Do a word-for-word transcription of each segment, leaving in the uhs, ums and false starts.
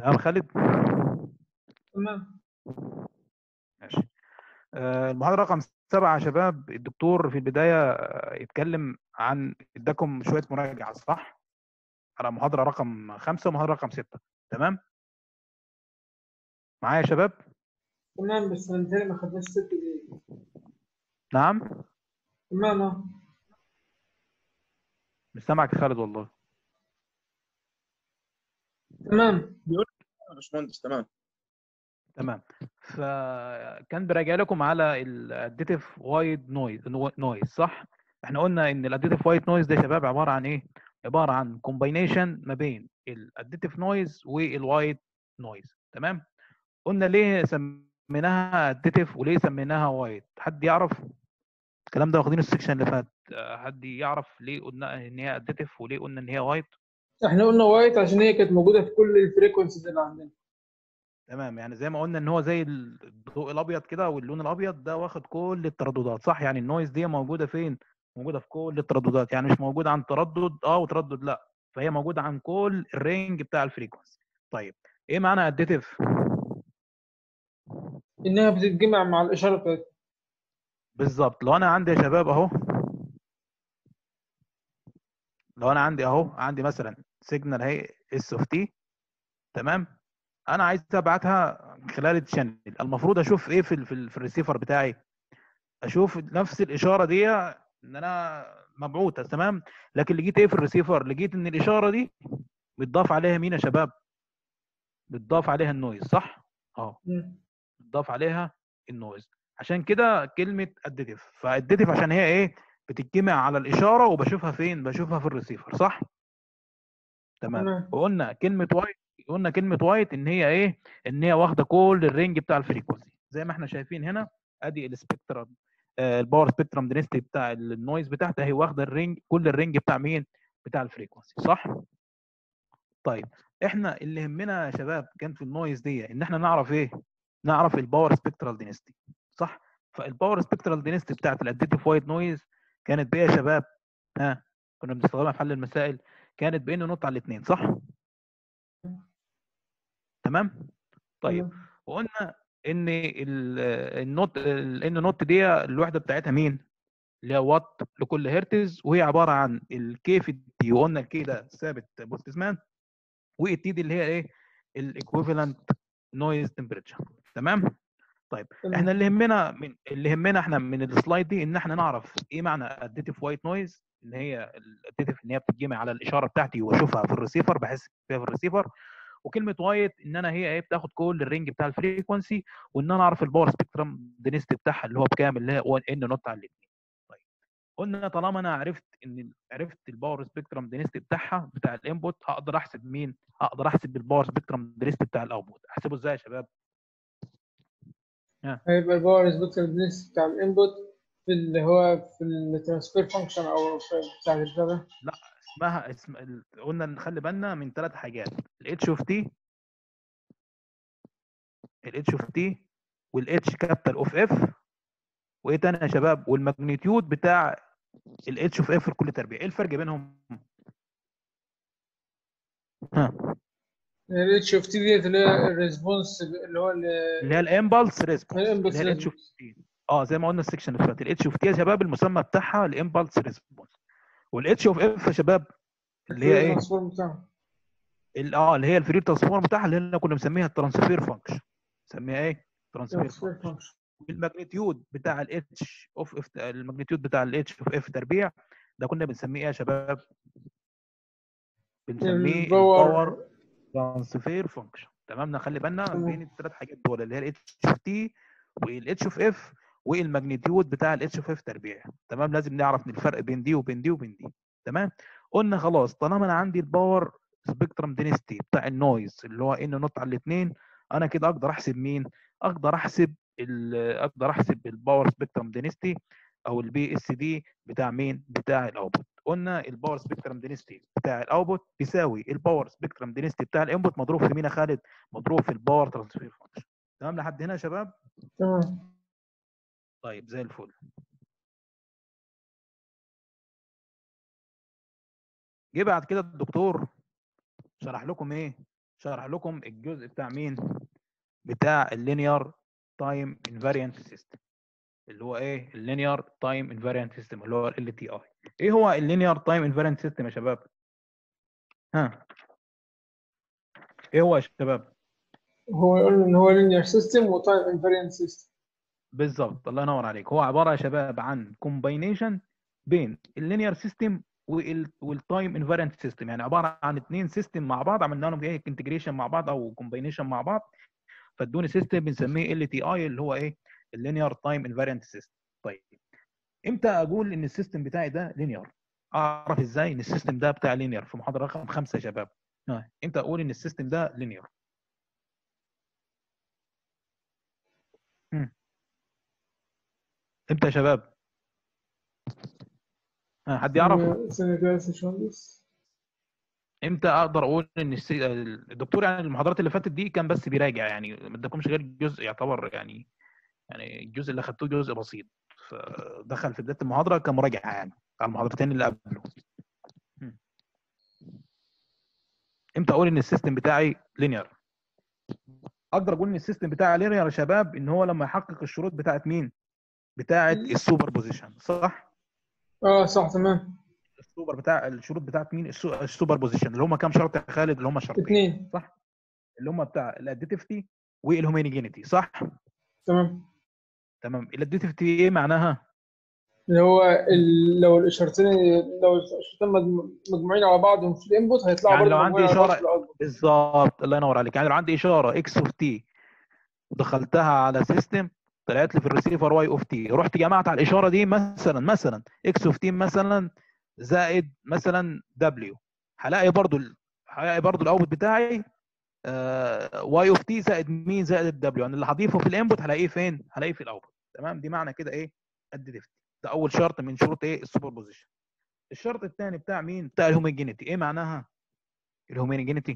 تمام خالد؟ تمام. ماشي. آه، المحاضرة رقم سبعة يا شباب. الدكتور في البداية آه، يتكلم عن اداكم شوية مراجعة، صح؟ على محاضرة رقم خمسة ومحاضرة رقم ستة. تمام؟ معايا يا شباب؟ تمام، بس انا متهيألي ما خدناش ست دقايق. نعم؟ تمام اه. مش سامعك يا خالد والله. تمام. بيقول يا باشمهندس تمام. تمام. فكان براجع لكم على الاديتيف وايد نويز نويز صح؟ احنا قلنا ان الاديتيف وايد نويز ده يا شباب عبارة عن ايه؟ عبارة عن كومباينيشن ما بين الاديتيف نويز والوايد نويز. تمام؟ قلنا ليه سميناها اديتيف وليه سميناها وايد؟ حد يعرف؟ الكلام ده واخدينه السكشن اللي فات. آه، حد يعرف ليه قلنا ان هي اديتيف وليه قلنا ان هي وايد؟ احنا قلنا وايت عشان هي كانت موجوده في كل الفريكونسيز اللي عندنا. تمام، يعني زي ما قلنا ان هو زي الضوء الابيض كده، واللون الابيض ده واخد كل الترددات، صح؟ يعني النويز دي موجوده فين؟ موجوده في كل الترددات، يعني مش موجوده عن تردد اه وتردد لا، فهي موجوده عن كل الرينج بتاع الفريكونسي. طيب ايه معنى اديتيف؟ انها بتتجمع مع الاشاره بتاعتها. بالظبط. لو انا عندي يا شباب اهو، لو انا عندي اهو عندي مثلا سيجنال اهي اس اوف تي، تمام؟ انا عايز ابعتها خلال الشانل، المفروض اشوف ايه في ال في, ال في الريسيفر بتاعي؟ اشوف نفس الاشاره دي ان انا مبعوثه، تمام؟ لكن لقيت ايه في الريسيفر؟ لقيت ان الاشاره دي بتضاف عليها مين يا شباب؟ بتضاف عليها النويز، صح؟ اه، مم. بتضاف عليها النويز. عشان كده كلمه اديتيف. فاديتيف عشان هي ايه؟ بتتجمع على الاشاره وبشوفها فين؟ بشوفها في الريسيفر، صح؟ تمام. تمام. وقلنا كلمه وايت، قلنا كلمه وايت ان هي ايه؟ ان هي واخده كل الرينج بتاع الفريكونسي زي ما احنا شايفين هنا. ادي السبيكترم، آه، الباور سبيكترم دينستي بتاع النويز بتاعتها، هي واخده الرينج، كل الرينج بتاع مين؟ بتاع الفريكونسي، صح؟ طيب احنا اللي يهمنا يا شباب كان في النويز دي ان احنا نعرف ايه؟ نعرف الباور سبيكترال دينستي، صح؟ فالباور سبيكترال دينستي بتاعت الاديتيف وايت نويز كانت بايه يا شباب؟ ها، كنا بنستخدمها في حل المسائل. كانت بان نوت على الاثنين، صح؟ تمام. طيب تمام. وقلنا ان ال- النوت الان نوت دي الوحده بتاعتها مين؟ اللي هي وات لكل هرتز، وهي عباره عن الكي في التي، وقلنا الكي ده ثابت بولتزمان، والتي دي اللي هي ايه؟ الايكويفالنت نويز تمبريتشر. تمام. طيب احنا اللي تمام. يهمنا من اللي يهمنا احنا من السلايد دي ان احنا نعرف ايه معنى اديتيف وايت نويز، ان هي الاديتيف ان هي بتتجمع على الاشاره بتاعتي واشوفها في الريسيفر، بحس فيها في الريسيفر. وكلمه وايت ان انا هي ايه؟ بتاخد كل الرينج بتاع الفريكونسي، وان انا اعرف الباور سبيكترم دينستي بتاعها اللي هو بكام؟ اللي هي ان نوت على الاثنين. طيب قلنا طالما انا عرفت ان عرفت الباور سبيكترم دينستي بتاعها بتاع الانبوت، هقدر احسب مين؟ هقدر احسب الباور سبيكترم دينستي بتاع الاوتبوت. احسبه ازاي يا شباب؟ ها. هيبقى الباور سبيكتر دينس بتاع الانبوت في اللي هو في الترانسفير فانكشن او في بتاع البتاع ده. لا، اسمها اسم ال- قلنا نخلي بالنا من ثلاث حاجات: الاتش اوف تي، الاتش اوف تي والاتش كابيتال اوف اف، وايه تاني يا شباب؟ والماجنتيود بتاع الاتش اوف اف لكل تربيع. ايه الفرق بينهم؟ ها. الاتش اوف تي ديت اللي هي الريسبونس اللي هو اللي هي الامبلس ريسبونس، اللي هي الامبلس الاتش اوف ريسبونس. تي. اه زي ما قلنا السكشن اللي فات، الاتش اوف تي يا شباب المسمى بتاعها الامبلس ريسبونس، والاتش اوف اف يا شباب اللي هي الفري ايه؟ ترانسفورم بتاعه. ال- اه اللي هي الفري ترانسفورم بتاعها، اللي احنا كنا بنسميها الترانسفير فانكشن. نسميها ايه؟ ترانسفير ترانسفير فانكشن. فانكشن. الماجنتيود بتاع الاتش اوف اف، الماجنتيود بتاع الاتش اوف اف تربيع، ده كنا بنسميه ايه يا شباب؟ بنسميه الباور. الباور ترانسفير فانكشن. تمام. نخلي بالنا بين تمام. الثلاث حاجات دول، اللي هي الاتش اوف تي والاتش اوف اف والماجنتيود بتاع الاتش اوف اف تربيع. تمام. لازم نعرف الفرق بين دي وبين دي وبين دي. تمام. قلنا خلاص طالما انا عندي الباور سبيكترم دينستي بتاع النويز اللي هو ان نوت على الاثنين، انا كده اقدر احسب مين؟ اقدر احسب ال- اقدر احسب الباور سبيكترم دينستي او البي اس دي بتاع مين؟ بتاع الاوتبوت. قلنا الباور سبيكترم دينستي بتاع الاوتبوت بيساوي الباور سبيكترم دينستي بتاع الانبوت مضروب في مين يا خالد؟ مضروب في الباور ترانسفير فانكشن. تمام لحد هنا يا شباب؟ تمام. طيب زي الفل. جه بعد كده الدكتور شرح لكم ايه؟ شرح لكم الجزء بتاع مين؟ بتاع اللينير تايم انفاريانت سيستم، اللي هو ايه؟ اللينير تايم انفاريانت سيستم، اللي هو ال تي اي. ايه هو اللينير تايم انفاريانت سيستم يا شباب؟ ها، ايه هو يا شباب؟ هو يقول ان هو linear system و time invariant system. بالظبط، الله ينور عليك. هو عباره يا شباب عن كومباينيشن بين اللينير سيستم والتايم انفاريانت سيستم، يعني عباره عن اثنين سيستم مع بعض، عملنا لهم ايه؟ انتجريشن مع بعض او كومباينيشن مع بعض، فادوني سيستم بنسميه ال تي اي، اللي هو ايه؟ اللينير تايم انفاريانت سيستم. طيب امتى اقول ان السيستم بتاعي ده لينير؟ اعرف ازاي ان السيستم ده بتاع لينير؟ في محاضره رقم خمسة يا شباب. ها، امتى اقول ان السيستم ده لينير؟ امتى يا شباب؟ ها، حد يعرف؟ ثانية ثانية كده يا باشمهندس. امتى اقدر اقول ان السي... الدكتور يعني المحاضرات اللي فاتت دي كان بس بيراجع، يعني ما اداكمش غير جزء يعتبر، يعني يعني الجزء اللي اخدتوه جزء بسيط، فدخل في بدايه المحاضره كمراجعه يعني على المحاضرتين اللي قبله. م. امتى اقول ان السيستم بتاعي لينير؟ اقدر اقول ان السيستم بتاعي لينير يا شباب ان هو لما يحقق الشروط بتاعت مين؟ بتاعت السوبر بوزيشن، صح؟ اه صح تمام. السوبر بتاع الشروط بتاعت مين؟ السو... السوبر بوزيشن، اللي هم كام شرط يا خالد؟ اللي هم شرطين، اتنين. صح؟ اللي هم بتاع الاديتيفيتي والهومينيجينيتي، صح؟ تمام. تمام. الاديتيفيتي ايه معناها؟ اللي هو ال... لو الاشارتين لو الاشارتين مجمو- مجموعين على بعض في الانبوت هيطلعوا يعني برضه لو عندي مجموعين على بعض في اشاره، الاوتبوت. بالظبط الله ينور عليك، يعني لو عندي اشاره اكس اوف تي ودخلتها على سيستم طلعت لي في الريسيفر واي اوف تي، رحت جمعت على الاشاره دي مثلا مثلا اكس اوف تي مثلا زائد مثلا دبليو، هلاقي برضو ال- هلاقي برضو الاوتبوت بتاعي واي اوف تي زائد مين؟ زائد الدبليو، يعني اللي هضيفه في الانبوت هلاقيه فين؟ هلاقيه في الاوتبوت. تمام، دي معنى كده ايه؟ الديفت. ده اول شرط من شروط ايه؟ السوبر بوزيشن. الشرط الثاني بتاع مين؟ بتاع الهوموجينيتي. ايه معناها الهوموجينيتي؟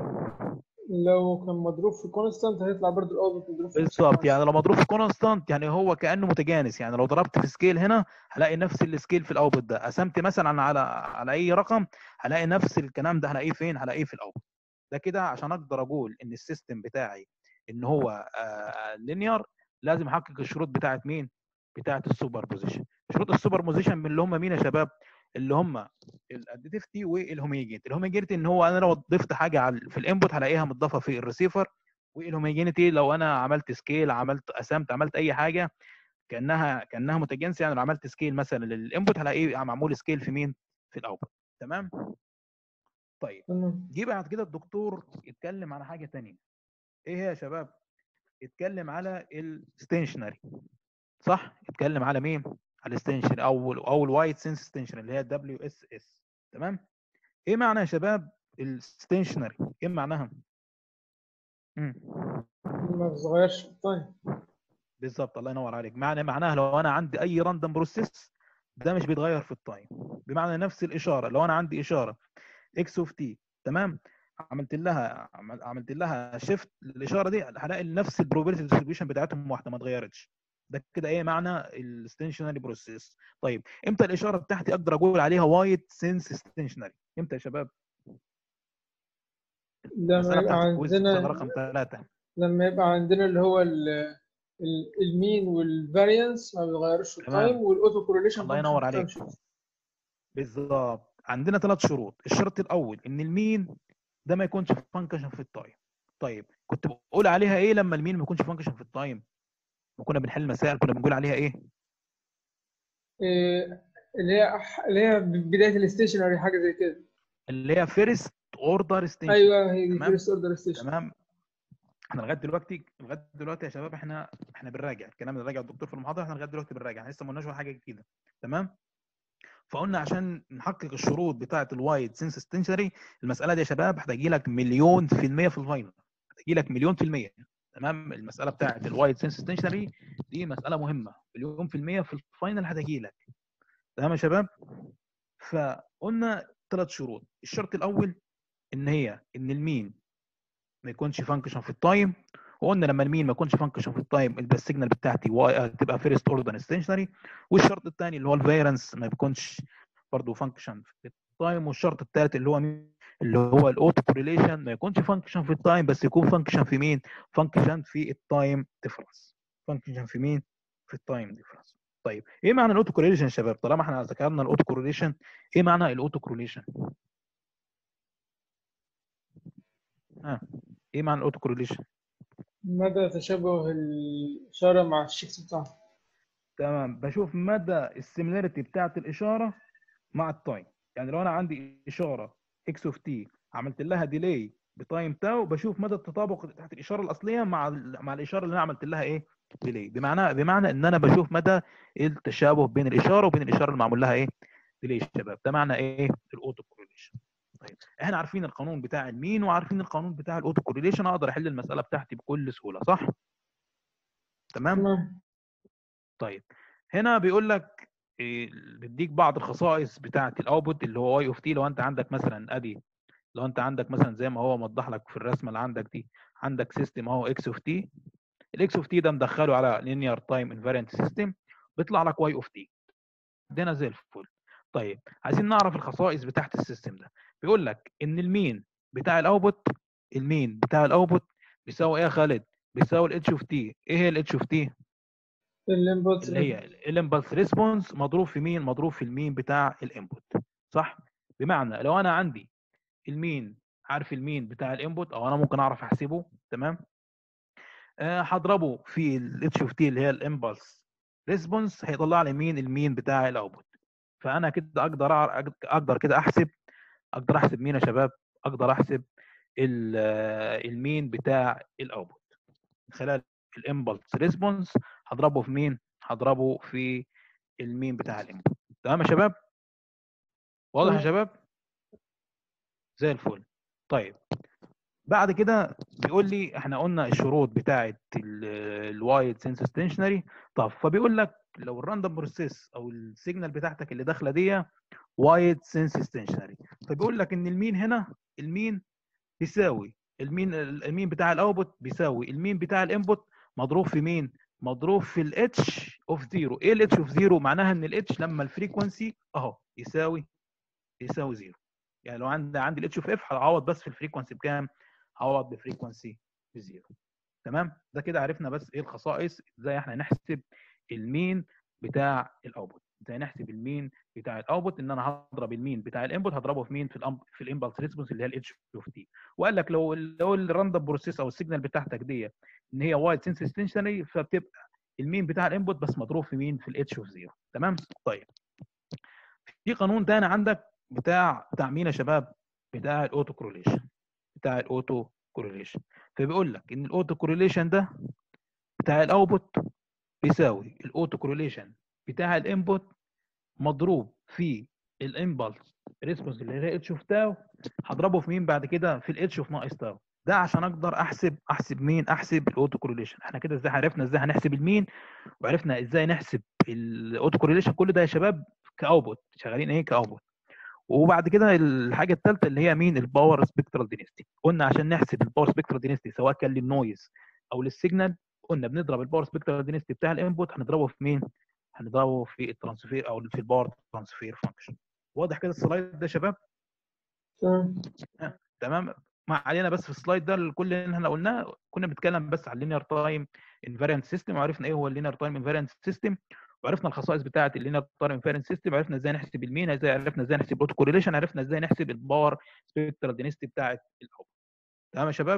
لو كان مضروب في كونستانت هيطلع برضه الاوتبوت مضروب في نفس بالظبط، يعني الكونستانت. لو مضروب في كونستانت يعني هو كانه متجانس، يعني لو ضربت في سكيل هنا هلاقي نفس السكيل في الاوتبوت ده، قسمت مثلا على على اي رقم هلاقي نفس الكلام ده، هلاقيه فين؟ هلاقيه في الاوتبوت. ده كده عشان اقدر اقول ان السيستم بتاعي ان هو لينير لازم احقق الشروط بتاعت مين؟ بتاعت السوبر بوزيشن. شروط السوبر بوزيشن من اللي هم مين يا شباب؟ اللي هم الاديتيفيتي والهوموجينيتي. الهوموجينيتي ان هو انا لو ضفت حاجه على في الانبوت هلاقيها متضافه في الريسيفر، والهوموجينيتي لو انا عملت سكيل، عملت قسمت، عملت اي حاجه كانها كانها متجانسه، يعني لو عملت سكيل مثلا للانبوت هلاقيه معمول سكيل في مين؟ في الاوتبوت. تمام. طيب تمام. جه بعد كده الدكتور يتكلم على حاجه ثانيه. ايه هي يا شباب؟ يتكلم على الستيشنري، صح؟ يتكلم على مين؟ على الستيشنري او او الوايت سنس ستيشنري اللي هي دبليو اس اس. تمام. ايه معنى يا شباب الستيشنري؟ ايه معناها؟ امم ما بتتغيرش في التايم. بالظبط، الله ينور عليك. معنى معناها لو انا عندي اي راندوم بروسيس ده مش بيتغير في التايم، بمعنى نفس الاشاره. لو انا عندي اشاره اكس اوف تي، تمام، عملت لها عملت لها شيفت للاشاره دي هلاقي نفس البروبابيلتي ديستريبيوشن بتاعتهم واحده ما اتغيرتش. ده كده ايه معنى الستيشنري بروسيس. طيب امتى الاشاره بتاعتي اقدر اقول عليها وايت سينس ستيشنري؟ امتى يا شباب؟ لما المساله يبقى بتاعت الكويز مساله عندنا رقم ثلاثة. لما يبقى عندنا اللي هو ال- ال- المين والفاريانس ما بيتغيروش في التايم تمام، والاوتو كورليشن الله فانكشن ينور في التايم عليك. شيفت. بالظبط، عندنا ثلاث شروط. الشرط الاول ان المين ده ما يكونش فانكشن في التايم. طيب كنت بقول عليها ايه لما المين ما يكونش فانكشن في التايم؟ وكنا بنحل مسائل كنا بنقول عليها ايه؟ إيه، اللي هي أح- اللي هي بدايه الستيشنري حاجه زي كده. اللي هي فيرست اوردر ستيشنري. ايوه هي دي تمام. فيرست اوردر ستيشن. تمام. احنا لغايه دلوقتي لغايه دلوقتي يا شباب احنا احنا بنراجع الكلام اللي راجع الدكتور في المحاضره، احنا لغايه دلوقتي بنراجع، احنا لسه ما قلناش ولا حاجه جديده. تمام. فقلنا عشان نحقق الشروط بتاعه الوايد سنس ستيشنري، المساله دي يا شباب هتجي لك مليون في الميه في الفاينل، هتجي لك مليون في الميه. تمام. المساله بتاعه الوايد سنس ستيشنري دي مساله مهمه، مليون في الميه في الفاينل هتجي لك. تمام يا شباب. فقلنا ثلاث شروط. الشرط الاول ان هي ان المين ما يكونش فانكشن في التايم، وقلنا لما المين ما يكونش فانكشن في التايم يبقى السيجنال بتاعتي تبقى فيرست اوردر ستيشنري. والشرط الثاني اللي هو الفيرنس ما بيكونش برضه فانكشن في التايم. والشرط الثالث اللي هو اللي هو الاوتو كوريليشن ما يكونش فانكشن في التايم، بس يكون فانكشن في مين؟ فانكشن في التايم ديفرنس. فانكشن في مين؟ في التايم ديفرنس. طيب ايه معنى الاوتو كوريليشن يا شباب؟ طالما احنا ذكرنا الاوتو كوريليشن، ايه معنى الاوتو كوريليشن؟ ها ايه معنى الاوتو كوريليشن؟ مدى تشابه الإشارة مع الشيكس بتاعها. تمام، بشوف مدى السيميلاريتي بتاعت الاشاره مع التايم. يعني لو انا عندي اشاره اكس اوف تي عملت لها ديلي بتايم تاو، بشوف مدى التطابق بتاعت الاشاره الاصليه مع ال- مع الاشاره اللي انا عملت لها ايه؟ ديلي. بمعنى بمعنى ان انا بشوف مدى التشابه بين الاشاره وبين الاشاره اللي معمول لها ايه؟ ديلي يا شباب. ده معنى ايه؟ الاوتو كورليشن. طيب احنا عارفين القانون بتاع المين وعارفين القانون بتاع الاوتو كورليشن، اقدر احل المساله بتاعتي بكل سهوله، صح؟ تمام. تمام. طيب هنا بيقول لك إيه، بيديك بعض الخصائص بتاعه الاوتبوت اللي هو واي اوف تي. لو انت عندك مثلا ادي، لو انت عندك مثلا زي ما هو موضح لك في الرسمه اللي عندك دي، عندك سيستم اهو اكس اوف تي. الاكس اوف تي ده مدخله على لينير تايم انفاريانت سيستم، بيطلع لك واي اوف تي. عندنا زي الفل. طيب عايزين نعرف الخصائص بتاعه السيستم ده. بيقول لك ان المين بتاع الاوتبوت، المين بتاع الاوتبوت بيساوي ايه يا خالد؟ بيساوي الاتش اوف تي. ايه هي الاتش اوف تي؟ الانبوت. اللي هي الامبلس ريسبونس مضروب في مين؟ مضروب في المين بتاع الانبوت، صح؟ بمعنى لو انا عندي المين، عارف المين بتاع الانبوت او انا ممكن اعرف احسبه، تمام؟ آه، هضربه في الاتش اوف تي اللي هي الامبلس ريسبونس، هيطلع لي مين؟ المين بتاع الاوتبوت. فانا كده اقدر أعر- اقدر كده احسب، اقدر احسب مين يا شباب؟ اقدر احسب ال- آه، المين بتاع الاوتبوت خلال الامبلس ريسبونس. هضربه في مين؟ هضربه في المين بتاع الانبوت. تمام يا شباب؟ واضح يا شباب؟ زي الفل. طيب بعد كده بيقول لي احنا قلنا الشروط بتاعه الوايد سنس ستيشنري. طب فبيقول لك لو الراندوم بروسيس او السيجنال بتاعتك اللي داخله دي وايد سنس ستيشنري، فبيقول لك ان المين هنا، المين بيساوي المين، المين بتاع الاوتبوت بيساوي المين بتاع الانبوت مضروب في مين؟ مضروب في الاتش اوف زيرو. ايه الاتش اوف زيرو؟ معناها ان الاتش لما الفريكونسي اهو يساوي يساوي زيرو. يعني لو عندي عندي الاتش اوف اف هعوض بس في الفريكونسي بكام؟ هعوض بفريكونسي بزيرو. تمام. ده كده عرفنا بس ايه الخصائص، ازاي احنا نحسب المين بتاع الاوتبوت. ازاي نحسب المين بتاع الاوتبوت؟ ان انا هضرب المين بتاع الانبوت هضربه في مين؟ في الأم... في الامبلس ريسبونس اللي هي الاتش اوف تي. وقال لك لو لو الراندوم بروسيس او السيجنال بتاعتك دي ان هي وايد سنس ستيشنري، فبتبقى المين بتاع الانبوت بس مضروب في مين؟ في الاتش اوف زيرو. تمام. طيب في قانون تاني عندك بتاع بتاع مين يا شباب؟ بتاع الاوتو كورليشن. بتاع الاوتو كورليشن. فبيقول لك ان الاوتو كورليشن ده بتاع الاوتبوت بيساوي الاوتو كورليشن بتاع الانبوت مضروب في الامبلس ريسبونس اللي هي اتش اوف تاو، هضربه في مين بعد كده؟ في الاتش اوف ناقص تاو. ده عشان اقدر احسب احسب مين؟ احسب الاوتو كورليشن. احنا كده ازاي عرفنا ازاي هنحسب المين، وعرفنا ازاي نحسب الاوتو كورليشن. كل ده يا شباب كاوتبوت، شغالين ايه؟ كاوتبوت. وبعد كده الحاجه الثالثه اللي هي مين؟ الباور سبيكترال دينستي. قلنا عشان نحسب الباور سبيكترال دينستي سواء كان للنويز او للسيجنال، قلنا بنضرب الباور سبيكترال دينستي بتاع الانبوت هنضربه في مين؟ هنضربه في الترانسفير او في الباور ترانسفير فانكشن. واضح كده السلايد ده يا شباب؟ تمام. آه، تمام. ما علينا بس في السلايد ده كل اللي احنا قلناه كنا بنتكلم بس على اللينير تايم انفاريانت سيستم، وعرفنا ايه هو اللينير تايم انفاريانت سيستم، وعرفنا الخصائص بتاعه اللينير تايم انفاريانت سيستم، عرفنا ازاي نحسب المين، ازاي عرفنا ازاي نحسب الاوتو كورليشن، عرفنا ازاي نحسب الباور سبيكترال دينستي بتاعه الاوت. تمام يا شباب؟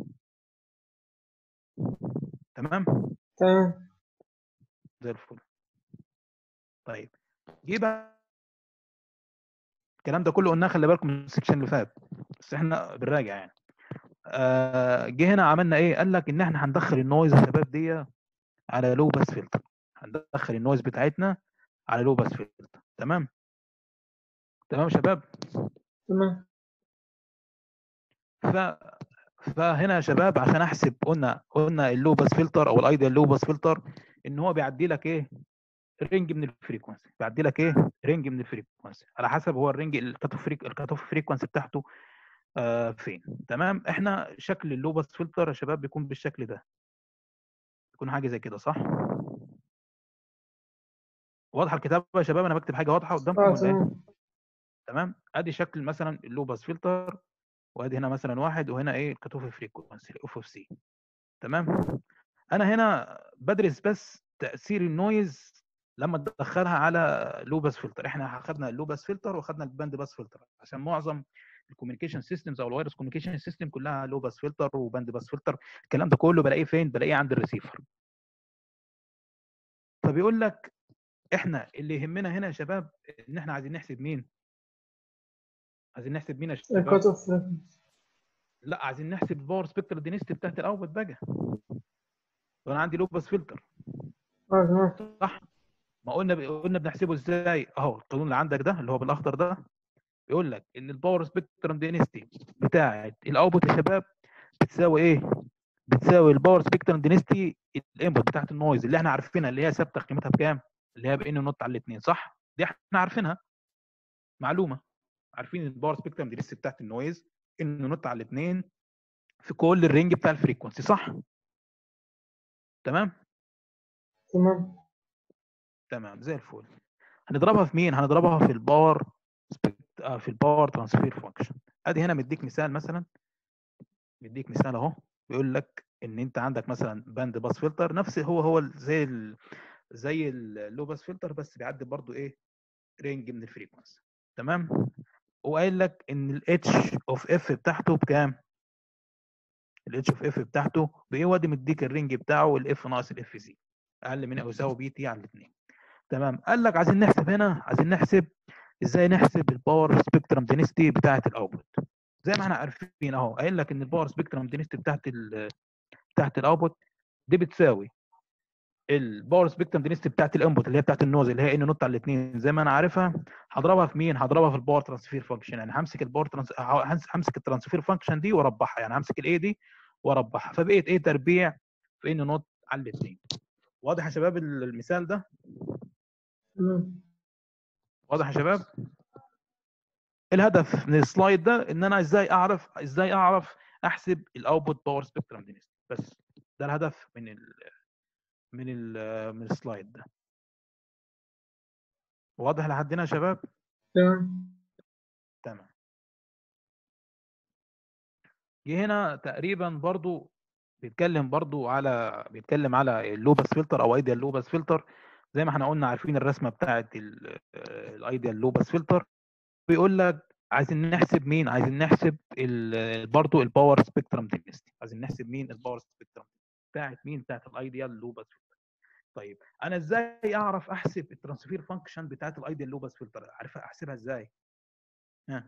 تمام تمام. زي الفل. طيب جه بقى الكلام ده كله قلناه، خلي بالكم من السكشن اللي فات بس احنا بنراجع يعني. آه، جه هنا عملنا ايه؟ قال لك ان احنا هندخل النويز يا شباب دي على لو باس فلتر. هندخل النويز بتاعتنا على لو باس فلتر. تمام. تمام يا شباب. تمام. ف فهنا يا شباب عشان احسب، قلنا قلنا اللو باس فلتر او الايديال لو باس فلتر ان هو بيعدي لك ايه؟ رينج من الفريكونسي. بيعدي لك ايه؟ رينج من الفريكونسي على حسب هو الرينج الكات اوف فريك الكات اوف فريكونسي بتاعته آه فين. تمام. احنا شكل اللو باس فلتر يا شباب بيكون بالشكل ده، بيكون حاجه زي كده، صح؟ واضحه الكتابه يا شباب؟ انا بكتب حاجه واضحه قدامكم اه ولا ايه؟ تمام. تمام. ادي شكل مثلا اللو باس فلتر، وادي هنا مثلا واحد، وهنا ايه الكت اوف فريكونسي الاوف اوف سي. تمام. انا هنا بدرس بس تاثير النويز لما تدخلها على لو باس فلتر. احنا اخذنا اللو باس فلتر واخذنا الباند باس فلتر، عشان معظم الكوميونيكيشن سيستمز او الوايرلس كوميونيكيشن سيستم كلها لو باس فلتر وباند باس فلتر. الكلام ده كله بلاقيه فين؟ بلاقيه عند الريسيفر. فبيقول لك احنا اللي يهمنا هنا يا شباب ان احنا عايزين نحسب مين؟ عايزين نحسب مين يا الكات شباب؟ اوف. لا، عايزين نحسب الباور سبيكترال دينستي بتاعت الاوتبوت بقى. وانا عندي لو باس فلتر، اه تمام. صح؟ ما قلنا قلنا بنحسبه ازاي؟ اهو القانون اللي عندك ده اللي هو بالاخضر ده بيقول لك ان الباور سبيكترم دينستي بتاعت الاوتبوت يا شباب بتساوي ايه؟ بتساوي الباور سبيكترم دينستي الانبوت بتاعت النويز اللي احنا عارفينها، اللي هي ثابته قيمتها بكام؟ اللي هي بان نوت على الاثنين، صح؟ دي احنا عارفينها، معلومه. عارفين الباور سبيكترم دينستي بتاعت النويز ان نوت على الاثنين في كل الرينج بتاع الفريكونسي، صح؟ تمام؟ تمام. تمام زي الفل. هنضربها في مين؟ هنضربها في الباور في الباور ترانسفير فانكشن. ادي هنا مديك مثال، مثلا مديك مثال اهو. بيقول لك ان انت عندك مثلا باند باس فلتر نفس هو هو زي ال زي اللو باس فلتر، بس بيعدي برضو ايه؟ رينج من الفريكونسي. تمام. وقايل لك ان الاتش اوف اف بتاعته بكام؟ الاتش اوف اف بتاعته بايه؟ وادي مديك الرينج بتاعه الاف ناقص الاف سي اقل من او يساوي بي تي على الاثنين. تمام. قال لك عايزين نحسب هنا، عايزين نحسب ازاي نحسب الباور سبيكترم دينستي بتاعه الاوتبوت. زي ما احنا عارفين اهو، قايل لك ان الباور سبيكترم دينستي بتاعه ال بتاعه الاوتبوت دي بتساوي الباور سبيكترم دينستي بتاعه الانبوت اللي هي بتاعه النوز اللي هي ان نوت على الاثنين زي ما انا عارفها. هضربها في مين؟ هضربها في الباور ترانسفير فانكشن. يعني همسك الباور ترانس همسك الترانسفير فانكشن دي واربحها، يعني همسك الاي دي واربحها، فبقيت ايه؟ تربيع في ان نوت على الاثنين. واضح يا شباب المثال ده؟ تمام. واضح يا شباب؟ الهدف من السلايد ده ان انا ازاي اعرف ازاي اعرف احسب الاوتبوت باور سبيكترم دينستي، بس ده الهدف من ال من ال من السلايد ده. واضح لحد هنا يا شباب؟ تمام. تمام. جه هنا تقريبا برضو بيتكلم برضو على بيتكلم على اللوبس فلتر او ايديال لوبس فلتر. زي ما احنا قلنا عارفين الرسمه بتاعت الايديال لوبس فلتر. بيقول لك عايزين نحسب مين؟ عايزين نحسب برضه الباور سبيكترم دينستي. عايزين نحسب مين؟ الباور سبيكترم بتاعت مين؟ بتاعت الايديال لوبس فلتر. طيب انا ازاي اعرف احسب الترانسفير فانكشن بتاعت الايديال لوبس فلتر؟ عارفها احسبها ازاي؟ ها،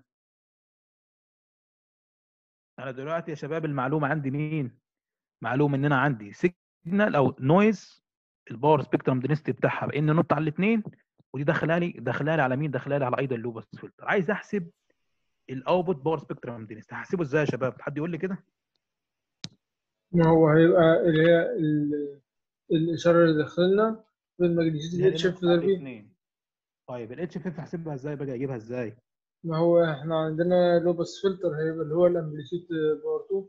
انا دلوقتي يا شباب المعلومه عندي مين؟ معلومه ان انا عندي سيجنال او نويز الباور سبيكترم دينستي بتاعها بان نوت على الاثنين، ودي داخله لي داخله لي على مين؟ داخله لي على ايديال لوبس فلتر. عايز احسب الاوتبوت باور سبيكترم دينستي، هحسبه ازاي يا شباب؟ حد يقول لي كده؟ ما هو هيبقى اللي هي ال- الإشارة اللي داخلنا بالماجنتيود اللي هي الاتش الان اف نوت على ضربي. الاثنين. طيب الاتش اف اف احسبها ازاي بقى؟ اجيبها ازاي؟ ما هو احنا عندنا لوبس فلتر هيبقى اللي هو الامبليتيود باور اتنين.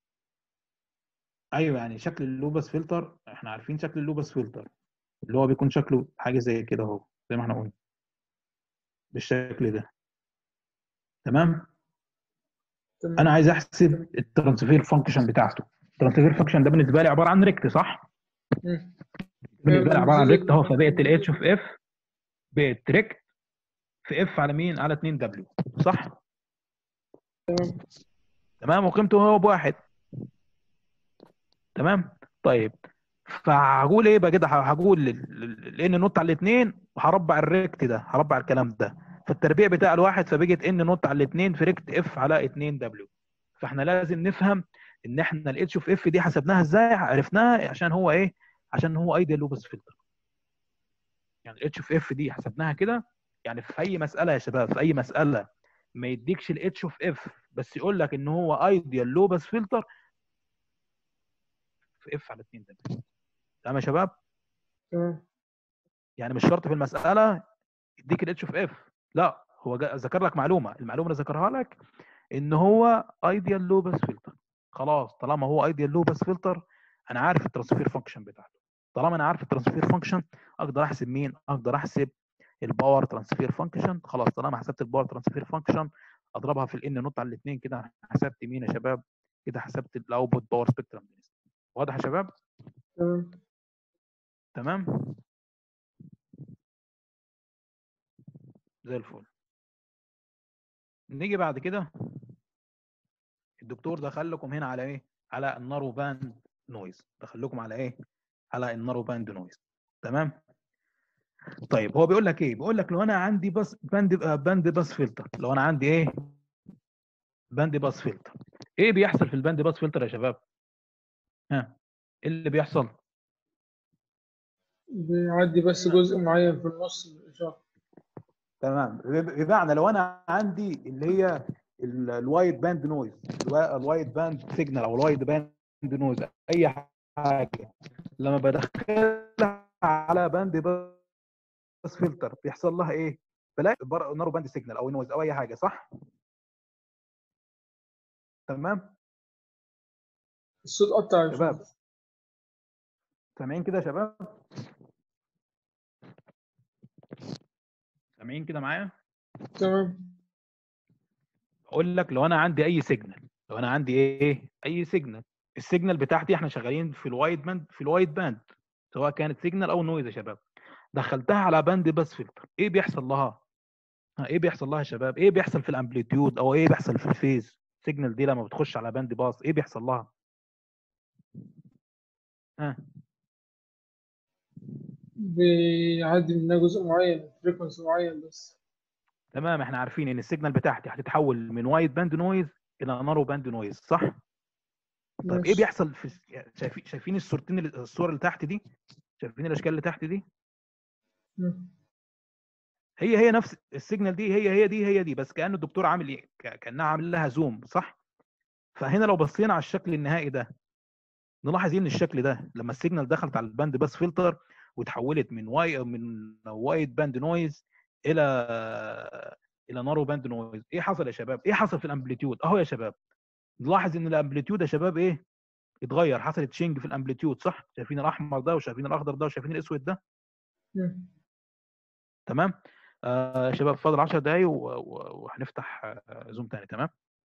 ايوه، يعني شكل اللوبس فلتر احنا عارفين شكل اللوبس فلتر اللي هو بيكون شكله حاجه زي كده اهو، زي ما احنا قلنا بالشكل ده. تمام. انا تمام. عايز احسب الترانسفير فانكشن بتاعته. الترانسفير فانكشن ده بالنسبه لي عباره عن ريكت، صح؟ مم. هيبقى بالنسبه لي عباره عن الامبليتيود ريكت اهو، فبقت الاتش اوف اف بقت ريكت في اف على مين؟ على اتنين دبليو، صح؟ تمام. تمام. وقيمته هو بواحد. تمام. طيب فهقول ايه بقى كده؟ هقول لان نوت على الاثنين وهربع الريكت ده، هربع الكلام ده فالتربيع بتاع الواحد، فبقت ان نوت على الاثنين في ريكت اف على اتنين دبليو. فاحنا لازم نفهم ان احنا الاتش اوف اف دي حسبناها ازاي؟ عرفناها عشان هو ايه؟ عشان هو ايديال لوبس فلتر. يعني الاتش اوف اف دي حسبناها كده. يعني في اي مساله يا شباب، في اي مساله ما يديكش الاتش اوف اف بس يقول لك ان هو ايديال لوبس فلتر في اف على اتنين دبليو. تمام يا شباب؟ تمام. يعني مش شرط في المساله يديك الاتش اوف اف، لا هو جا- ذكر لك معلومه، المعلومه اللي ذكرها لك ان هو ايديال لوبس فلتر. خلاص طالما هو ايديال لوبس فلتر انا عارف الترانسفير فانكشن بتاعته. طالما انا عارف الترانسفير فانكشن اقدر احسب مين؟ اقدر احسب الباور ترانسفير فانكشن. خلاص طالما حسبت الباور ترانسفير فانكشن اضربها في الان نوت على الاثنين، كده حسبت مين يا شباب؟ كده حسبت الاوتبوت باور سبيكترم. واضح يا شباب؟ تمام. تمام زي الفل. نيجي بعد كده الدكتور دخل لكم هنا على ايه؟ على النارو باند نويز. دخل لكم على ايه؟ على النارو باند نويز. تمام. طيب هو بيقول لك ايه؟ بيقول لك لو انا عندي بس باند باند باس فلتر، لو انا عندي ايه؟ باند باس فلتر. ايه بيحصل في الباند باس فلتر يا شباب؟ ها ايه اللي بيحصل؟ بيعدي بس جزء معين في النص من الإشارة. تمام. بمعنى لو انا عندي اللي هي الوايد باند نويز، الوايد باند سيجنال او الوايد باند نويز، اي حاجه لما بدخلها على باند باس فلتر بيحصل لها ايه؟ بلاقي نارو باند سيجنال او نويز او اي حاجه، صح؟ تمام الصوت قطع يا شباب، باشمهندس. سامعين كده يا شباب؟ سامعين كده معايا؟ تمام. اقول لك لو انا عندي اي سيجنال، لو انا عندي ايه؟ اي سيجنال. السيجنال بتاعتي احنا شغالين في الوايد باند، في الوايد باند سواء كانت سيجنال او نويز يا شباب. دخلتها على باند باس فلتر، ايه بيحصل لها؟ ها، ايه بيحصل لها يا شباب؟ ايه بيحصل في الامبليتيود او ايه بيحصل في الفيز؟ السيجنال دي لما بتخش على باند باس ايه بيحصل لها؟ ها بيعدي منها جزء معين، فريكونسي معين بس. تمام. احنا عارفين ان السيجنال بتاعتي هتتحول من وايد باند نويز الى نارو باند نويز، صح؟ طيب ايه ماشي. بيحصل في شايفين شايفين الصورتين اللي- الصور اللي تحت دي؟ شايفين الاشكال اللي تحت دي؟ مم. هي هي نفس السيجنال دي، هي هي دي هي دي، بس كأنه الدكتور عامل ايه؟ ك- كأنها عامل لها زوم، صح؟ فهنا لو بصينا على الشكل النهائي ده نلاحظ ان الشكل ده لما السيجنال دخلت على الباند باس فلتر وتحولت من واي من وايد باند نويز الى الى نارو باند نويز، ايه حصل يا شباب؟ ايه حصل في الامبليتيود؟ اهو يا شباب نلاحظ ان الامبليتيود يا شباب ايه؟ اتغير، حصلت تشينج في الامبليتيود، صح؟ شايفين الاحمر ده وشايفين الاخضر ده وشايفين الاسود ده؟ مم. تمام. آه يا شباب فاضل عشر دقايق و- و- وهنفتح آه، زوم تاني. تمام.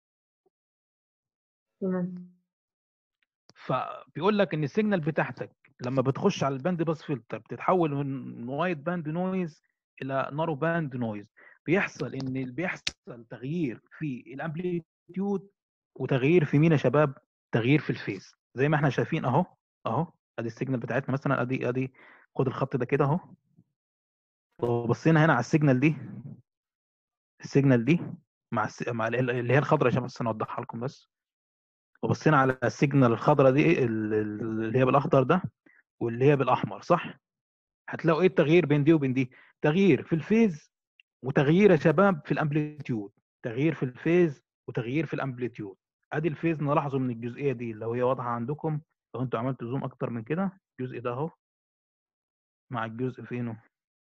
تمام. فبيقول لك ان السيجنال بتاعتك لما بتخش على الباند باس فلتر بتتحول من وايد باند نويز الى نارو باند نويز. بيحصل ان بيحصل تغيير في الامبليتيود وتغيير في مين يا شباب؟ تغيير في الفيز زي ما احنا شايفين اهو. اهو ادي السيجنال بتاعتنا مثلا، ادي ادي خد الخط ده كده اهو. لو بصينا هنا على السيجنال دي، السيجنال دي مع الس... مع ال- اللي هي الخضراء يا شباب، بس نوضحها لكم بس. لو بصينا على السيجنال الخضراء دي ال- ال- اللي هي بالاخضر ده واللي هي بالاحمر، صح؟ هتلاقوا ايه التغيير بين دي وبين دي؟ تغيير في الفيز وتغيير يا شباب في الامبليتيود. تغيير في الفيز وتغيير في الامبليتيود. ادي الفيز نلاحظه من الجزئيه دي لو هي واضحه عندكم. لو انتوا عملتوا زوم اكتر من كده الجزء ده اهو مع الجزء فينه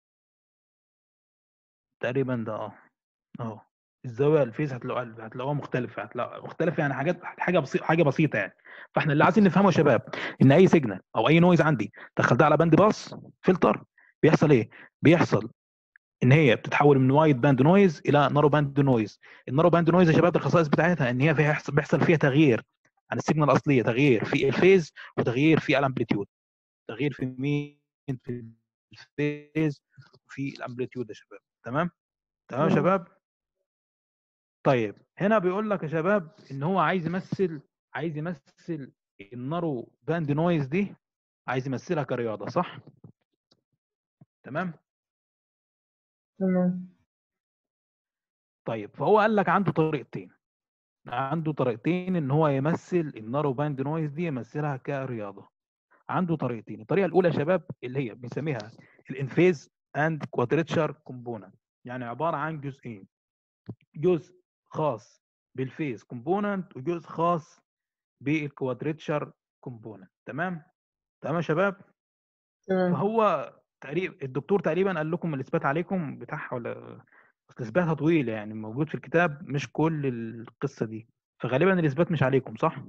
تقريبا ده اه اهو. الزاويه الفيز هتلاقوها هتلاقوها مختلفه، هتلاقوها مختلفه يعني حاجات حاجه بسيطه حاجه بسيطه يعني. فاحنا اللي عايزين نفهمه يا شباب ان اي سيجنال او اي نويز عندي دخلتها على باند باس فلتر بيحصل ايه؟ بيحصل ان هي بتتحول من وايد باند نويز الى نارو باند نويز. النارو باند نويز يا شباب الخصائص بتاعتها ان هي فيها يحصل بيحصل فيها تغيير عن السيجنال الاصليه، تغيير في الفيز وتغيير في الامبليتيود. تغيير في مين؟ في الفيز وفي الامبليتيود يا شباب. تمام. تمام يا تمام. شباب. طيب هنا بيقول لك يا شباب ان هو عايز يمثل عايز يمثل النارو باند نويز دي، عايز يمثلها كرياضه، صح؟ تمام. تمام. طيب فهو قال لك عنده طريقتين، عنده طريقتين ان هو يمثل النارو باند نويز دي يمثلها كرياضه. عنده طريقتين. الطريقه الاولى يا شباب اللي هي بنسميها الانفيز اند كوادريتشر كومبوننت، يعني عباره عن جزئين، جزء خاص بالفيز كومبوننت وجزء خاص بالكوادريتشر كومبوننت. تمام. تمام يا شباب. تمام. فهو تقريبا الدكتور تقريبا قال لكم الاثبات عليكم بتاعها ولا؟ اصل اثباتها طويل يعني موجود في الكتاب مش كل القصه دي، فغالبا الاثبات مش عليكم، صح؟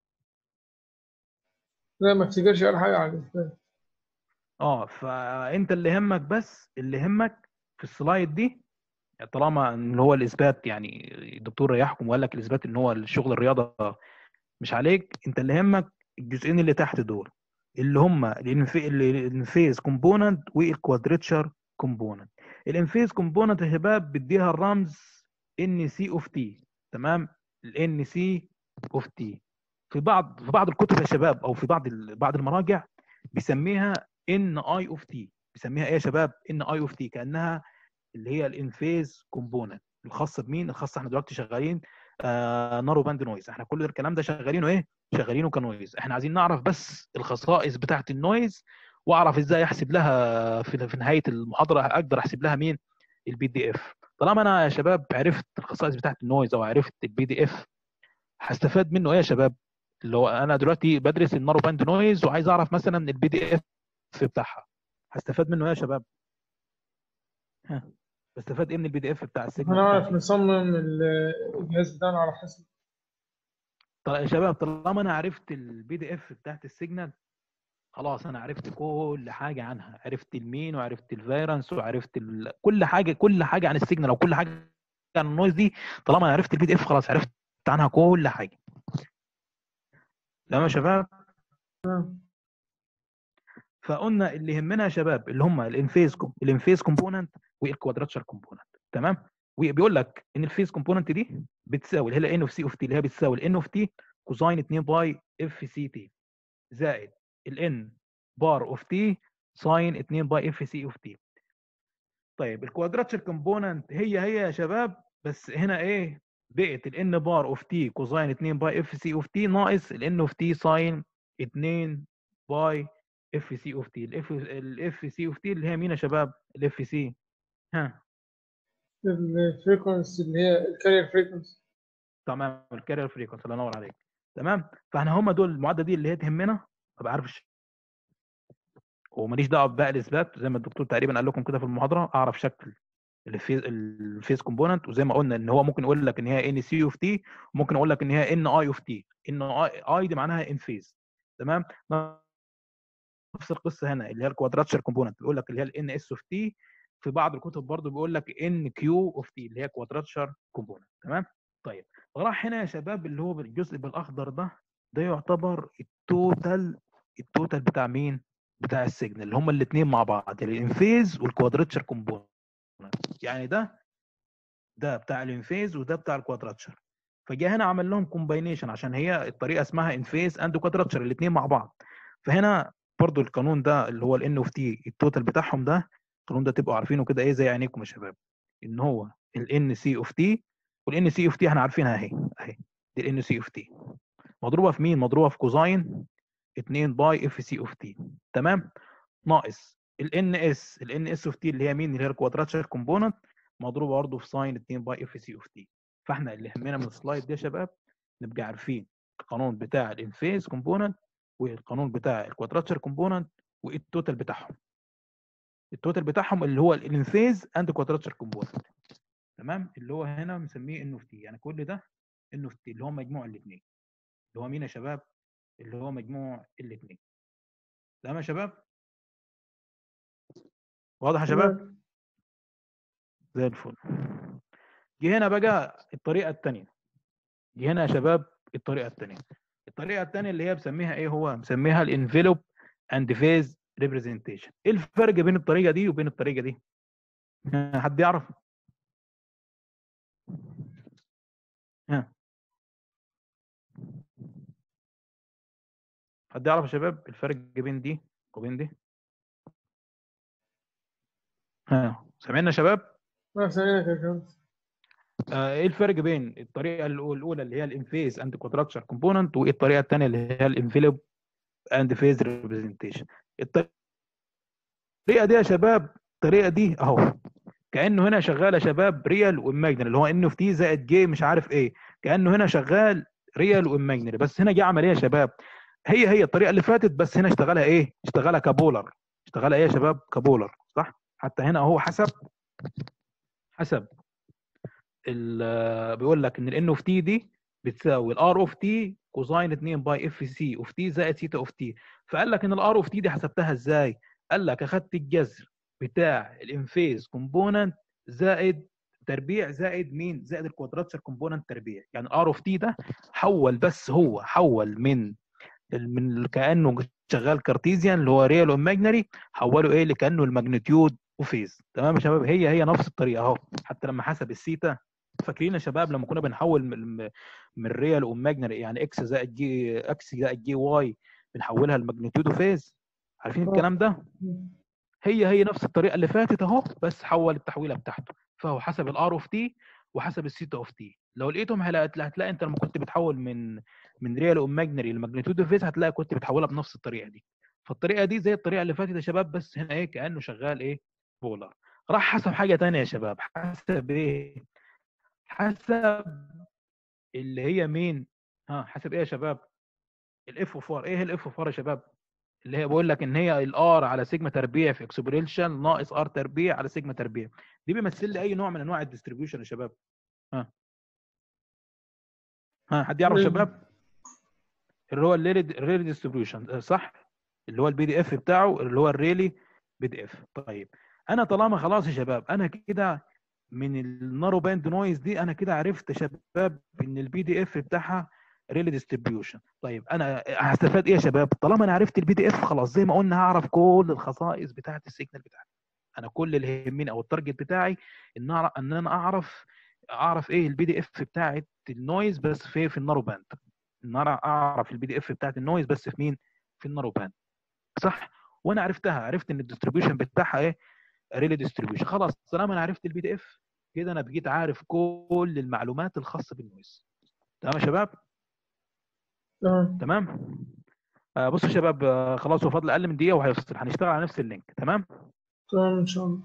لا، ما افتكرش اي حاجه عن الإثبات. اه فانت اللي يهمك بس اللي يهمك في في السلايد دي طالما ان هو الاثبات، يعني الدكتور يحكم وقال لك الاثبات ان هو الشغل الرياضه مش عليك، انت اللي يهمك الجزئين اللي تحت دول اللي هم الانفيز كومبوننت والكوادريتشر كومبوننت. الانفيز كومبوننت يا شباب بديها الرمز ان سي اوف تي. تمام، الان سي اوف تي في بعض في بعض الكتب يا شباب، او في بعض بعض المراجع بيسميها ان اي اوف تي. بيسميها ايه يا شباب؟ ان اي اوف تي، كانها اللي هي الانفيز كومبوننت الخاصه بمين؟ الخاصه احنا دلوقتي شغالين آه نارو باند نويز. احنا كل الكلام ده شغالينه ايه؟ شغالينه كنويز. احنا عايزين نعرف بس الخصائص بتاعه النويز، واعرف ازاي احسب لها في, في نهايه المحاضره اقدر احسب لها مين؟ البي دي اف. طالما انا يا شباب عرفت الخصائص بتاعه النويز او عرفت البي دي اف، هستفاد منه ايه يا شباب؟ اللي هو انا دلوقتي بدرس النارو باند نويز وعايز اعرف مثلا البي دي اف بتاعها، هستفاد منه ايه يا شباب؟ ها، بستفاد ايه من البي دي اف بتاع السيجنال هنعرف بتاعتي؟ نصمم الجهاز بتاعنا على حسب. طيب يا شباب، طالما انا عرفت البي دي اف بتاعت السيجنال، خلاص انا عرفت كل حاجه عنها. عرفت المين وعرفت الفيرنس وعرفت ال... كل حاجه كل حاجه عن السيجنال او كل حاجه عن النويز دي. طالما انا عرفت البي دي اف خلاص عرفت عنها كل حاجه. تمام يا شباب؟ فقلنا اللي يهمنا يا شباب اللي هم الانفيز الانفيز كومبوننت والكوادراتشر كومبوننت. تمام، وبيقول لك ان الفيز كومبوننت دي بتساوي اللي هي ان اوف سي اوف تي، اللي هي بتساوي الان اوف تي كوزاين اتنين باي اف سي تي زائد الان بار اوف تي ساين اتنين باي اف سي اوف تي. طيب الكوادراتشر كومبوننت هي هي يا شباب، بس هنا ايه؟ بقت الان بار اوف تي كوزاين اتنين باي اف سي اوف تي ناقص الان اوف تي ساين اتنين باي اف سي اوف تي. الاف الاف سي اوف تي اللي هي مين يا شباب؟ الاف سي ها الفريكونسي اللي هي الكارير فريكونسي. تمام، الكارير فريكونسي، الله ينور عليك. تمام، فاحنا هم دول المعادله دي اللي هي تهمنا، ابقى عارف وماليش دعوه بقى الاثبات. زي ما الدكتور تقريبا قال لكم كده في المحاضره، اعرف شكل الفيز الفيز كومبوننت. وزي ما قلنا ان هو ممكن يقول لك ان هي ان سي اوف تي، وممكن اقول لك ان هي ان اي اوف تي. ان اي دي معناها ان فيز. تمام، نفس القصه هنا اللي هي الكوادراتشر كومبوننت بيقول لك اللي هي الان اس اوف تي. في بعض الكتب برضو بيقول لك ان كيو اوف تي اللي هي كوادراتشر كومبوننت. تمام، طيب راح هنا يا شباب اللي هو بالجزء بالاخضر ده، ده يعتبر التوتال التوتال بتاع مين؟ بتاع السيجنال اللي هم الاثنين مع بعض، الانفيز والكوادراتشر كومبوننت. يعني ده ده بتاع الانفيز وده بتاع الكوادراتشر. فجاء هنا عمل لهم كومباينيشن عشان هي الطريقه اسمها انفيز اند كوادراتشر الاثنين مع بعض. فهنا برضو القانون ده اللي هو الان اوف تي التوتال بتاعهم ده، القانون ده تبقوا عارفينه كده ايه زي عينيكم يا شباب، ان هو الان سي اوف تي. والان سي اوف تي احنا عارفينها اهي اهي، دي الان سي اوف تي مضروبه في مين؟ مضروبه في كوزاين اتنين باي اف سي اوف تي. تمام، ناقص الان اس الان اس اوف تي اللي هي مين؟ اللي هي الكوادراتشر كومبوننت مضروبه برضه في ساين اتنين باي اف سي اوف تي. فاحنا اللي يهمنا من السلايد دي يا شباب نبقى عارفين القانون بتاع الانفيز كومبوننت والقانون بتاع الكوادراتشر كومبوننت والتوتال بتاعهم. التوتال بتاعهم اللي هو الانفيز اند كوادراتشر كومبوننت. تمام، اللي هو هنا مسميه ان اوف تي، يعني كل ده ان اوف تي اللي هو مجموع الاثنين، اللي هو مين يا شباب؟ اللي هو مجموع الاثنين. تمام يا شباب؟ واضح يا شباب؟ زي الفل. جه هنا بقى الطريقه الثانيه. جه هنا يا شباب الطريقه الثانيه. الطريقه الثانيه اللي هي بسميها ايه؟ هو مسميها الانفلوب اند فيز ريبريزنتيشن. ايه الفرق بين الطريقه دي وبين الطريقه دي؟ حد يعرف؟ ها، حد يعرف يا شباب الفرق بين دي وبين دي؟ ها، سامعنا يا شباب؟ ما سامعينك يا شمس. آه، ايه الفرق بين الطريقه الاولى اللي هي الانفيز اند كوادراتشر كومبوننت والطريقه الثانيه اللي هي الانفلوب اند فيز ريبريزنتيشن؟ الطريقه دي يا شباب، الطريقه دي اهو كانه هنا شغال يا شباب ريال وايماجنري، اللي هو ان اوف تي زائد جي مش عارف ايه، كانه هنا شغال ريال وايماجنري. بس هنا جه عمل ايه يا شباب؟ هي هي الطريقه اللي فاتت، بس هنا اشتغلها ايه؟ اشتغلها كبولر. اشتغلها ايه يا شباب؟ كبولر، صح؟ حتى هنا اهو حسب حسب بيقول لك ان الان اوف تي دي بتساوي الار اوف تي كوزاين اتنين باي اف سي اوف تي زائد سيتا اوف تي. فقال لك ان الار اوف تي دي حسبتها ازاي؟ قال لك اخدت الجذر بتاع الانفيز كومبوننت زائد تربيع زائد مين؟ زائد الكوادراتشر كومبوننت تربيع. يعني ار اوف تي ده حول، بس هو حول من من كانه شغال كارتيزيان اللي هو ريال وايماجنري، حوله ايه لكانه الماجنتيود وفيز. تمام يا شباب؟ هي هي نفس الطريقه اهو. حتى لما حسب السيتا، فاكرين يا شباب لما كنا بنحول من من ريال وايماجنري، يعني اكس زائد جي اكس زائد جي واي، بنحولها لماجنتيود وفيز. عارفين الكلام ده؟ هي هي نفس الطريقه اللي فاتت اهو، بس حول التحويله بتاعته. فهو حسب الار اوف تي وحسب السيتا اوف تي. لو لقيتهم هتلاقي, هتلاقي انت لما كنت بتحول من من ريال اوماجنري لماجنتيود اوف فيز، هتلاقي كنت بتحولها بنفس الطريقه دي. فالطريقه دي زي الطريقه اللي فاتت يا شباب، بس هنا ايه كانه شغال ايه بولار. راح حسب حاجه ثانيه يا شباب. حسب ايه؟ حسب اللي هي مين؟ ها حسب ايه يا شباب؟ الاف اوف ار. ايه الاف اوف ار يا شباب؟ اللي هي بقول لك ان هي الار على سيجما تربيع في اكسبوننشال ناقص ار تربيع على سيجما تربيع. دي بيمثل لي اي نوع من انواع الديستريبيوشن يا شباب. ها ها حد يعرف يا شباب؟ اللي هو الريلي ديستريبيوشن، صح؟ اللي هو البي دي اف بتاعه اللي هو الريلي بي دي اف. طيب انا طالما خلاص يا شباب انا كده من النارو باند نويز دي، انا كده عرفت يا شباب ان البي دي اف بتاعها ريلي ديستريبيوشن. طيب انا هستفاد ايه يا شباب؟ طالما انا عرفت البي دي اف، خلاص زي ما قلنا هعرف كل الخصائص بتاعه السيجنال بتاعتي. انا كل اللي يهمني او التارجت بتاعي ان اعرف ان انا اعرف اعرف ايه البي دي اف بتاعه النويز، بس في في النارو باند. ان انا اعرف البي دي اف بتاعه النويز بس في مين؟ في النارو باند، صح؟ وانا عرفتها، عرفت ان الديستريبيوشن بتاعها ايه؟ ريلي ديستريبيوشن. خلاص طالما انا عرفت البي دي اف كده، انا بقيت عارف كل المعلومات الخاصه بالنويز. تمام يا شباب؟ تمام تمام. آه بصوا يا شباب، آه خلاص هو فاضل اقل من دقيقه وهيفصل، هنشتغل على نفس اللينك. تمام تمام إن شاء الله.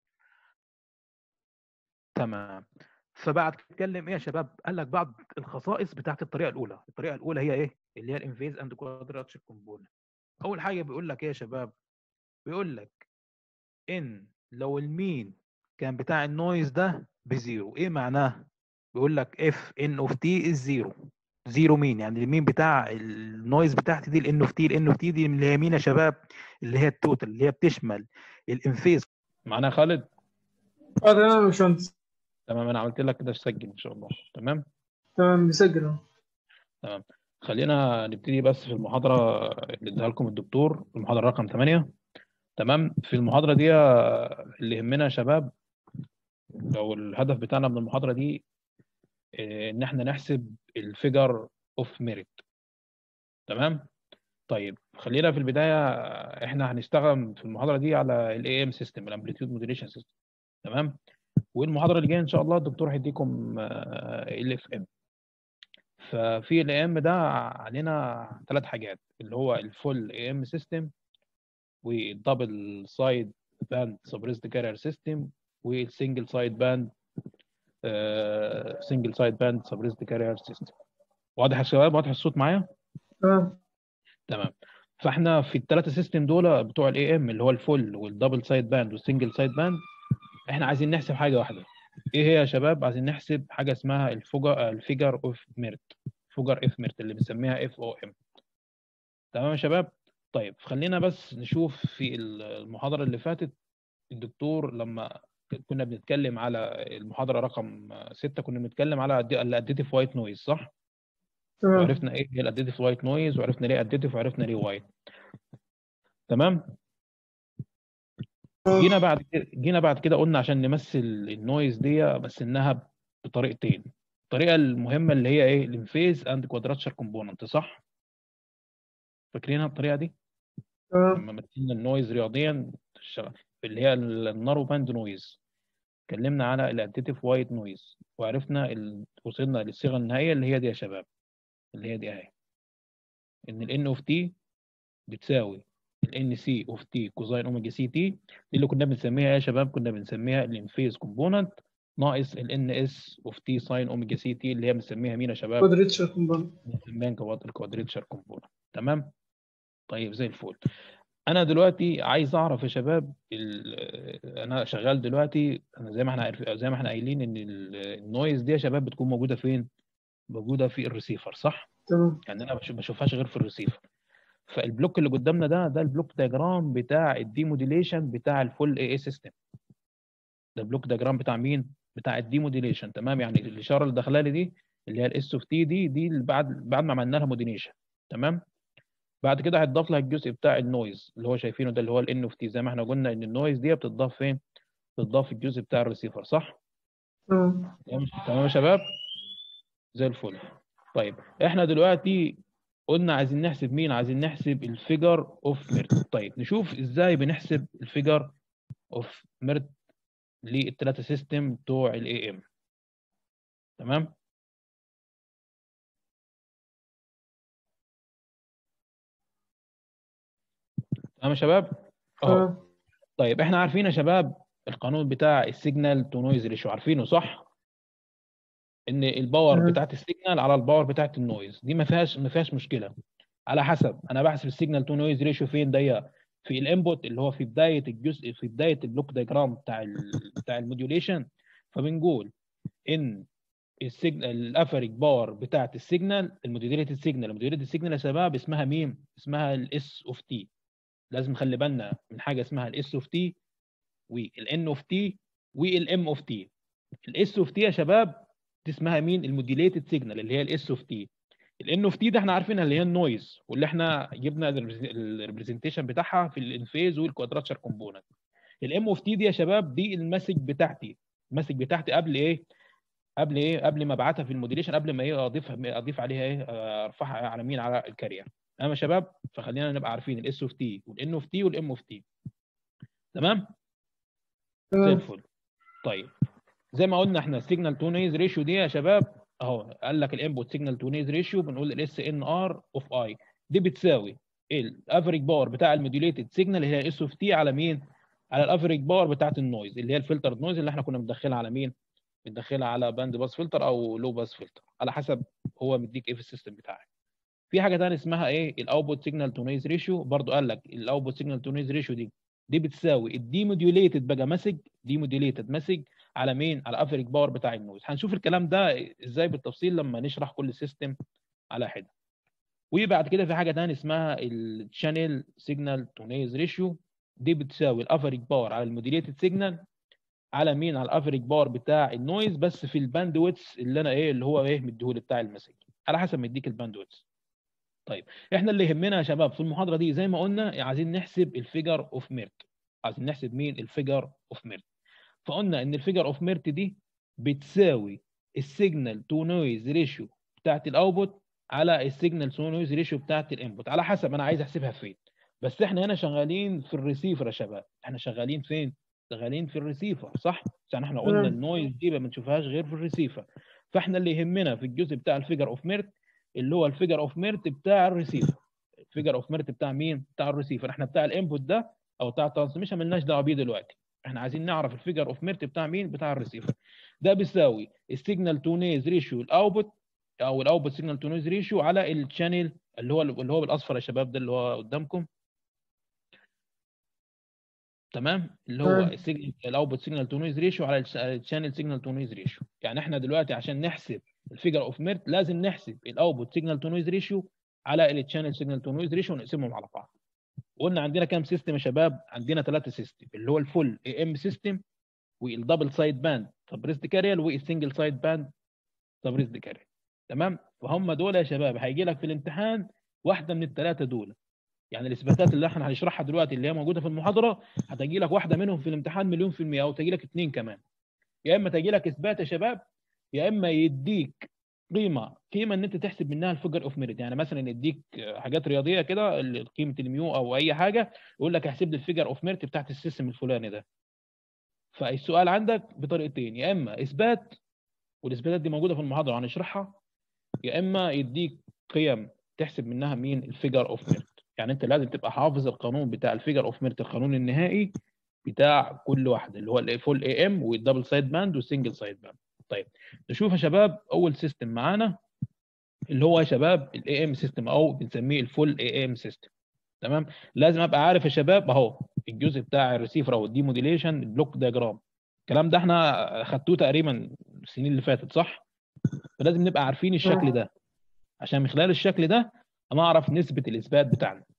تمام. فبعد اتكلم ايه يا شباب؟ قال لك بعض الخصائص بتاعت الطريقه الاولى. الطريقه الاولى هي ايه؟ اللي هي الانفيز اند كوادراتشر كومبوننت. اول حاجه بيقول لك ايه يا شباب؟ بيقول لك ان لو المين كان بتاع النويز ده بزيرو. ايه معناه؟ بيقول لك اف ان اوف تي از زيرو. زيرو مين؟ يعني المين بتاع النويز بتاعتي دي الان اوف تي. الان اوف تي دي اللي هي مين يا شباب؟ اللي هي التوتال، اللي هي بتشمل الانفيز. معناها خالد؟ اه تمام يا باشمهندس. تمام، انا عملت لك كده تسجل ان شاء الله. تمام تمام بيسجل اهو. تمام. خلينا نبتدي بس في المحاضرة اللي اداها لكم الدكتور، المحاضرة رقم ثمانية. تمام. في المحاضرة دي آه، اللي يهمنا يا شباب، لو الهدف بتاعنا من المحاضرة دي آه، ان احنا نحسب الفيجر اوف ميريت. تمام. طيب خلينا في البداية، آه، احنا هنشتغل في المحاضرة دي على الاي ام سيستم، الامبليتيود موديليشن سيستم. تمام. والمحاضرة اللي جاية ان شاء الله الدكتور هيديكم ال اف ام. ففي الاي ام ده علينا ثلاث حاجات، اللي هو الفول اي ام سيستم، والدبل سايد باند سبريسد كارير سيستم، والسنجل سايد باند سنجل سايد باند سبريسد كارير سيستم. واضح يا شباب؟ واضح الصوت معايا؟ تمام تمام. فاحنا في الثلاثه سيستم دول بتوع الاي ام، اللي هو الفول والدبل سايد باند والسنجل سايد باند، احنا عايزين نحسب حاجه واحده. ايه هي يا شباب؟ عايزين نحسب حاجه اسمها الفوجر الفيجر اوف ميرت، فوجر اف ميرت اللي بنسميها اف او ام. تمام يا شباب؟ طيب خلينا بس نشوف في المحاضره اللي فاتت الدكتور لما كنا بنتكلم على المحاضره رقم ستة، كنا بنتكلم على الاديتيف وايت نويز، صح؟ تمام وعرفنا ايه هي الاديتيف وايت نويز، وعرفنا ليه اديتيف، وعرفنا ليه وايت. تمام. جينا بعد كده جينا بعد كده قلنا عشان نمثل النويز دي مثلناها بطريقتين. الطريقه المهمه اللي هي ايه؟ الانفيز اند كوادراتشر كومبوننت، صح؟ فاكرينها الطريقه دي؟ تمام لما مثلنا النويز رياضيا اللي هي النارو باند نويز، اتكلمنا على الاديتيف وايت نويز، وعرفنا ال... وصلنا للصيغه النهائيه اللي هي دي يا شباب، اللي هي دي اهي، ان ال n اوف تي بتساوي ال n c اوف تي كوزين اوميجا سي تي. دي اللي كنا بنسميها يا شباب، كنا بنسميها الانفيز كومبوننت ناقص ال ns اوف تي ساين اوميجا سي تي، اللي هي بنسميها مين يا شباب؟ كوادريتشر كومبوننت. بنسميها الكوادريتشر كومبوننت. تمام. طيب زي الفل. انا دلوقتي عايز اعرف يا شباب ال... انا شغال دلوقتي، انا زي ما احنا عارف... زي ما احنا قايلين ان ال- النويز دي يا شباب بتكون موجوده فين؟ موجوده في الريسيفر، صح؟ تمام يعني انا ما بشوفهاش غير في الريسيفر. فالبلوك اللي قدامنا ده ده البلوك دياجرام بتاع الديموديليشن بتاع الفول اي اي سيستم. ده البلوك دياجرام بتاع مين؟ بتاع الديموديليشن. تمام، يعني الاشاره اللي داخله لي دي اللي هي الاس اوف تي دي دي اللي بعد بعد ما عملنا لها موديليشن. تمام، بعد كده هيتضاف لها الجزء بتاع النويز اللي هو شايفينه ده اللي هو الان اوف تي، زي ما احنا قلنا ان النويز دي بتضاف فين؟ بتضاف في الجزء بتاع الريسيفر، صح؟ مم. تمام يا شباب، زي الفل. طيب احنا دلوقتي قلنا عايزين نحسب مين؟ عايزين نحسب الفيجر اوف ميرت. طيب نشوف ازاي بنحسب الفيجر اوف ميرت للثلاثه سيستم بتوع الاي ام. تمام، تمام يا شباب اهو. تمام. طيب احنا عارفين يا شباب القانون بتاع السيجنال تو نويز ريشيو، عارفينه صح؟ ان الباور مم. بتاعت السيجنال على الباور بتاعت النويز دي ما فيهاش ما فيهاش مشكله. على حسب انا بحسب السيجنال تو نويز ريشيو فين؟ ده في الانبوت اللي هو في بدايه الجزء في بدايه البلوك دايجرام بتاع ال بتاع الموديوليشن. فبنقول ان السيجنال الافريج باور بتاعت السيجنال الموديوليتد سيجنال الموديوليتد سيجنال يا شباب اسمها مين؟ اسمها الاس اوف تي. لازم نخلي بالنا من حاجه اسمها الاس اوف تي والان اوف تي والام اوف تي. الاس اوف تي يا شباب دي اسمها مين؟ الموديوليتد سيجنال اللي هي الاس اوف تي. الان اوف تي ده احنا عارفينها اللي هي النويز، واللي احنا جبنا الريبريزنتيشن بتاعها في الانفيز والكوادراتشر كومبوننت. الام اوف تي دي يا شباب دي المسج بتاعتي، المسج بتاعتي قبل ايه؟ قبل ايه؟ قبل ما ابعتها في الموديليشن، قبل ما ايه اضيفها اضيف عليها ايه ارفعها على مين؟ على الكارير. تمام يا شباب، فخلينا نبقى عارفين الاس اوف تي والان اوف تي والام اوف تي. تمام، زي تمام. الفل. طيب زي ما قلنا احنا السيجنال تو نويز ريشيو دي يا شباب اهو، قال لك الانبوت سيجنال تو نويز ريشيو بنقول الاس ان ار اوف اي دي بتساوي الافريج باور بتاع الموديوليتد سيجنال اللي هي اس اوف تي على مين؟ على الافريج باور بتاعت النويز اللي هي الفلتر نويز اللي احنا كنا بندخلها على مين؟ بندخلها على باند باس فلتر او لو باس فلتر على حسب هو مديك ايه في السيستم بتاعك. في حاجه ثانيه اسمها ايه؟ الاوتبوت سيجنال تو نويز ريشيو. برضو قال لك الاوتبوت سيجنال تو نويز ريشيو دي دي بتساوي الديموديوليتد بقى مسج ديموديوليتد مسج على مين؟ على افريج باور بتاع النويز. هنشوف الكلام ده ازاي بالتفصيل لما نشرح كل سيستم على حده. وبعد كده في حاجه ثانيه اسمها الشانل سيجنال تو نويز ريشيو. دي بتساوي الافريج باور على الموديوليتد سيجنال على مين؟ على الافريج باور بتاع النويز بس في الباند ويتس اللي انا ايه اللي هو ايه مديهولي بتاع المسج على حسب ما يديك الباند ويتس. طيب احنا اللي يهمنا يا شباب في المحاضره دي زي ما قلنا عايزين نحسب الفيجر اوف ميرت. عايزين نحسب مين؟ الفيجر اوف ميرت. فقلنا ان الفيجر اوف ميرت دي بتساوي السيجنال تو نويز ريشيو بتاعت الاوتبوت على السيجنال تو نويز ريشيو بتاعت الانبوت على حسب انا عايز احسبها فين. بس احنا هنا شغالين في الريسيفر يا شباب. احنا شغالين فين؟ شغالين في الريسيفر، صح؟ عشان احنا قلنا تمام. النويز دي ما بنشوفهاش غير في الريسيفر. فاحنا اللي يهمنا في الجزء بتاع الفيجر اوف ميرت اللي هو الفيجر اوف ميرت بتاع الريسيفر. الفيجر اوف ميرت بتاع مين؟ بتاع الريسيفر. احنا بتاع الانبوت ده او بتاع الترانسميشن مالناش دعوه بيه دلوقتي. احنا عايزين نعرف الفيجر اوف ميرت بتاع مين؟ بتاع الريسيفر. ده بيساوي السيجنال تو نويز ريشيو الاوتبوت او الاوتبوت سيجنال تو نويز ريشيو على الشانل اللي هو اللي هو بالاصفر يا شباب ده اللي هو قدامكم. تمام، اللي هو تمام. السيجنال الاوتبوت سيجنال تو نويز ريشيو على الشانل سيجنال تو نويز ريشيو. يعني احنا دلوقتي عشان نحسب الفيجر اوف ميرت لازم نحسب الاوتبوت سيجنال تو نويز ريشيو على الشانل سيجنال تو نويز ريشيو ونقسمهم على بعض. قلنا عندنا كام سيستم يا شباب؟ عندنا ثلاثه سيستم اللي هو الفول اي ام سيستم والدبل سايد باند سبريسد كارير والسنجل سايد باند سبريسد كارير. تمام، فهم دول يا شباب هيجي لك في الامتحان واحده من الثلاثه دول. يعني الاثباتات اللي احنا هنشرحها دلوقتي اللي هي موجوده في المحاضره هتجي لك واحده منهم في الامتحان مليون في الميه، او تجي لك اثنين كمان. يا اما تجي لك اثبات يا شباب، يا اما يديك قيمه قيمه ان انت تحسب منها الفيجر اوف ميريت. يعني مثلا يديك حاجات رياضيه كده قيمه الميو او اي حاجه يقول لك احسب لي الفيجر اوف ميريت بتاعت السيستم الفلاني ده. فالسؤال عندك بطريقتين، يا اما اثبات والاثباتات دي موجوده في المحاضره هنشرحها، يا اما يديك قيم تحسب منها مين؟ الفيجر اوف ميرت. يعني انت لازم تبقى حافظ القانون بتاع الفيجر اوف ميرت، القانون النهائي بتاع كل واحده اللي هو الفول اي ام والدبل سايد باند والسنجل سايد باند. طيب نشوف يا شباب اول سيستم معانا اللي هو يا شباب الاي ام سيستم او بنسميه الفول اي ام سيستم. تمام، لازم ابقى عارف يا شباب اهو الجزء بتاع الريسيفر او الديموديليشن البلوك دياجرام. الكلام ده احنا خدتوه تقريبا السنين اللي فاتت، صح؟ فلازم نبقى عارفين الشكل ده عشان من خلال الشكل ده هنعرف نثبت الاثبات بتاعنا.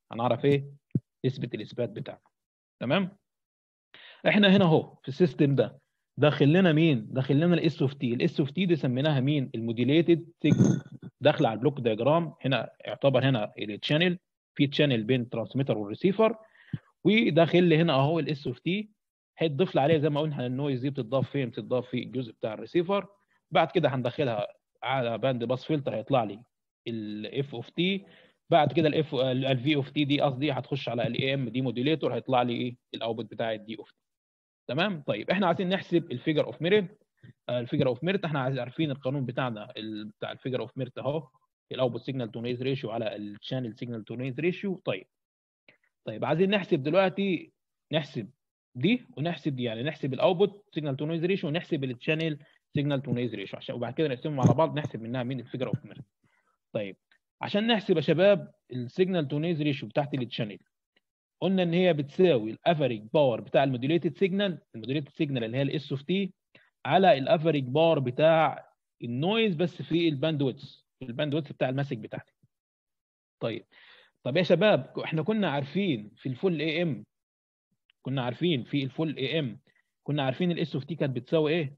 هنعرف ايه نثبت الاثبات بتاعنا. تمام. احنا هنا اهو في السيستم ده داخل لنا مين؟ داخل لنا الاس اوف تي. الاس اوف تي دي سميناها مين؟ الموديليتد سيجنال. داخله على البلوك دياجرام هنا، يعتبر هنا التشانل، في تشانل بين الترانسميتر والريسيفر، وداخل لي هنا اهو الاس اوف تي. هيتضاف لي عليها زي ما قلنا النويز دي بتضاف فين؟ بتضاف في الجزء بتاع الريسيفر. بعد كده هندخلها على باند باس فلتر، هيطلع لي الاف اوف تي. بعد كده الاف الفي اوف تي دي قصدي هتخش على الاي ام دي موديليتور، هيطلع لي ايه؟ الاوتبوت بتاع الدي اوف تي. تمام. طيب احنا عايزين نحسب الفيجر اوف ميريت. الفيجر اوف ميريت احنا عارفين القانون بتاعنا بتاع الفيجر اوف ميريت اهو، الاوتبوت سيجنال تو نويز ريشيو على الشانل سيجنال تو نويز ريشيو. طيب طيب عايزين نحسب دلوقتي، نحسب دي ونحسب دي، يعني نحسب الاوتبوت سيجنال تو نويز ريشيو ونحسب الشانل سيجنال تو نويز ريشيو، عشان وبعد كده نقسمهم على بعض نحسب منها مين؟ الفيجر اوف ميريت. طيب عشان نحسب يا شباب السيجنال تو نويز ريشيو بتاعت الشانل، قلنا ان هي بتساوي الافريج باور بتاع الموديوليتد سيجنال، الموديوليتد سيجنال اللي هي الاس اوف تي، على الافريج باور بتاع النويز بس في الباند ويدث، في الباند ويدث بتاع الماسك بتاعتي. طيب طب يا شباب احنا كنا عارفين في الفول اي ام، كنا عارفين في الفول اي ام كنا عارفين الاس اوف تي كانت بتساوي ايه؟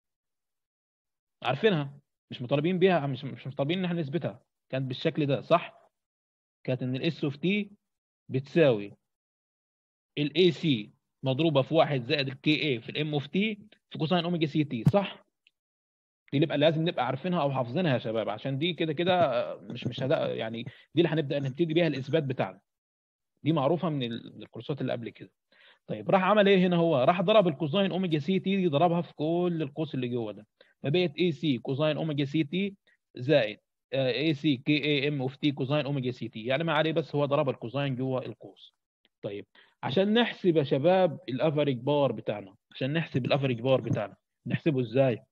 عارفينها، مش مطالبين بيها، مش مش مطالبين ان احنا نثبتها. كانت بالشكل ده صح؟ كانت ان الاس اوف تي بتساوي الاي سي مضروبه في واحد زائد الكي اي في الام اوف تي في كوساين اوميجا سي تي، صح؟ دي نبقى لازم نبقى عارفينها او حافظينها يا شباب، عشان دي كده كده مش مش هدا يعني، دي اللي هنبدا نبتدي بيها الاثبات بتاعنا. دي معروفه من الكورسات اللي قبل كده. طيب راح عمل ايه هنا؟ هو راح ضرب الكوساين اوميجا سي تي دي، ضربها في كل القوس اللي جوه ده، فبقت اي سي كوساين اوميجا سي تي زائد اي سي كي اي ام اوف تي كوساين اوميجا سي تي، يعني ما عليه بس هو ضرب الكوساين جوه القوس. طيب عشان نحسب يا شباب الافريج باور بتاعنا، عشان نحسب الافريج باور بتاعنا نحسبه ازاي؟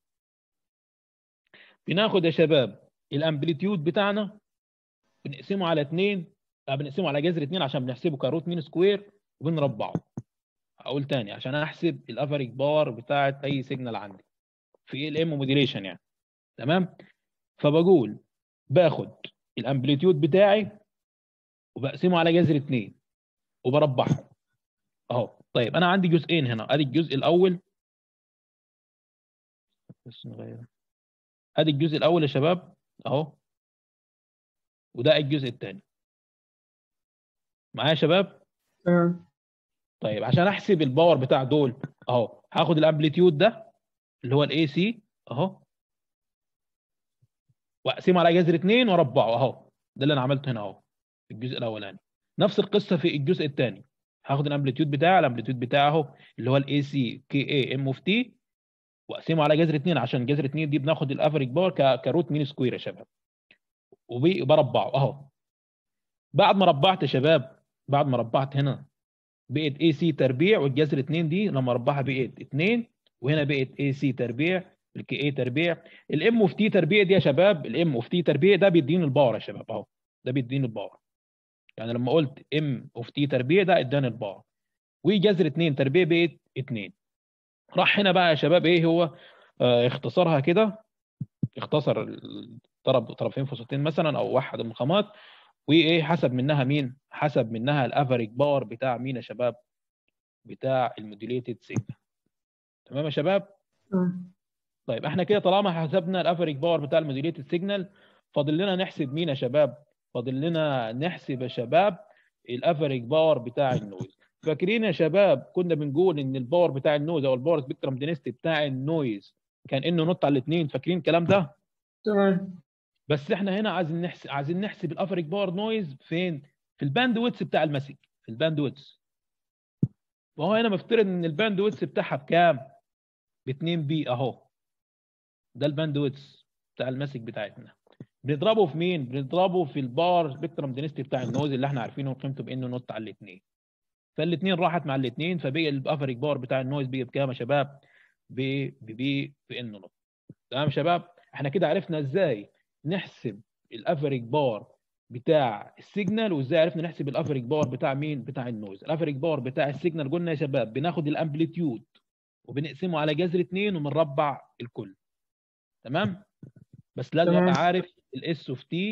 بناخد يا شباب الامبليتيود بتاعنا بنقسمه على اثنين، بنقسمه على جذر اثنين عشان بنحسبه كروت مين سكوير وبنربعه. اقول تاني عشان احسب الافريج باور بتاعت اي سيجنال عندي في ال ام موديليشن يعني. تمام. فبقول باخد الامبليتيود بتاعي وبقسمه على جذر اثنين وبربعه اهو. طيب انا عندي جزئين هنا، ادي الجزء الاول، بس نغير، ادي الجزء الاول يا شباب اهو، وده الجزء الثاني. معايا يا شباب؟ تمام. طيب عشان احسب الباور بتاع دول اهو، هاخد الامبليتيود ده اللي هو الاي سي اهو، واقسمه على جذر اثنين واربعه اهو. ده اللي انا عملته هنا اهو في الجزء الاولاني. نفس القصه في الجزء الثاني، هاخد الامبليتيود بتاعه، الامبليتيود بتاعه اهو اللي هو الاي سي كي اي ام اوف تي، واقسمه على جذر اثنين عشان جذر اثنين دي بناخد الافريج باور كروت مين سكوير يا شباب، وبربعه اهو. بعد ما ربعت يا شباب، بعد ما ربعت هنا بقت اي سي تربيع، والجذر اثنين دي لما اربعها بقت اثنين، وهنا بقت اي سي تربيع الكي اي تربيع. الام اوف تي تربيع دي يا شباب، الام اوف تي تربيع ده بيديني الباور يا شباب اهو، ده بيديني الباور. يعني لما قلت ام اوف تي تربيع ده اداني الباور، وجذر اثنين تربيع بقت اثنين. راح هنا بقى يا شباب ايه هو؟ آه اختصرها كده، اختصر ضرب طرفين فصلتين مثلا او واحد المقامات، وايه حسب منها مين؟ حسب منها الافريج باور بتاع مين يا شباب؟ بتاع الموديليتد سيجنال. تمام يا شباب؟ تمام. طيب احنا كده طالما حسبنا الافريج باور بتاع الموديليتد سيجنال، فاضل لنا نحسب مين يا شباب؟ فاضل لنا نحسب يا شباب الافريج باور بتاع النويز. فاكرين يا شباب كنا بنقول ان الباور بتاع النويز او الباور سبيكترم دينستي بتاع النويز كان انه نط على الاثنين، فاكرين الكلام ده؟ تمام. بس احنا هنا عايزين نحسب، عايزين نحسب الافريج باور نويز فين؟ في الباند ويدث بتاع المسك، في الباند ويدث. وهو هنا مفترض ان الباند ويدث بتاعها بكام؟ ب اتنين بي اهو، ده الباند ويدث بتاع المسك بتاعتنا. بنضربه في مين؟ بنضربه في الباور سبيكترم دينستي بتاع النويز اللي احنا عارفينه قيمته بانه نط على الاثنين. فالاثنين راحت مع الاثنين، فبقي الافريج باور بتاع النويز بقي بكام يا شباب؟ ب بي في انه نط. تمام يا شباب؟ احنا كده عرفنا ازاي نحسب الافريج باور بتاع السيجنال، وازاي عرفنا نحسب الافريج باور بتاع مين؟ بتاع النويز. الافريج باور بتاع السيجنال قلنا يا شباب بناخد الامبليتيود وبنقسمه على جذر اثنين وبنربع الكل. تمام؟ بس لازم ابقى تمام. عارف الاس اوف تي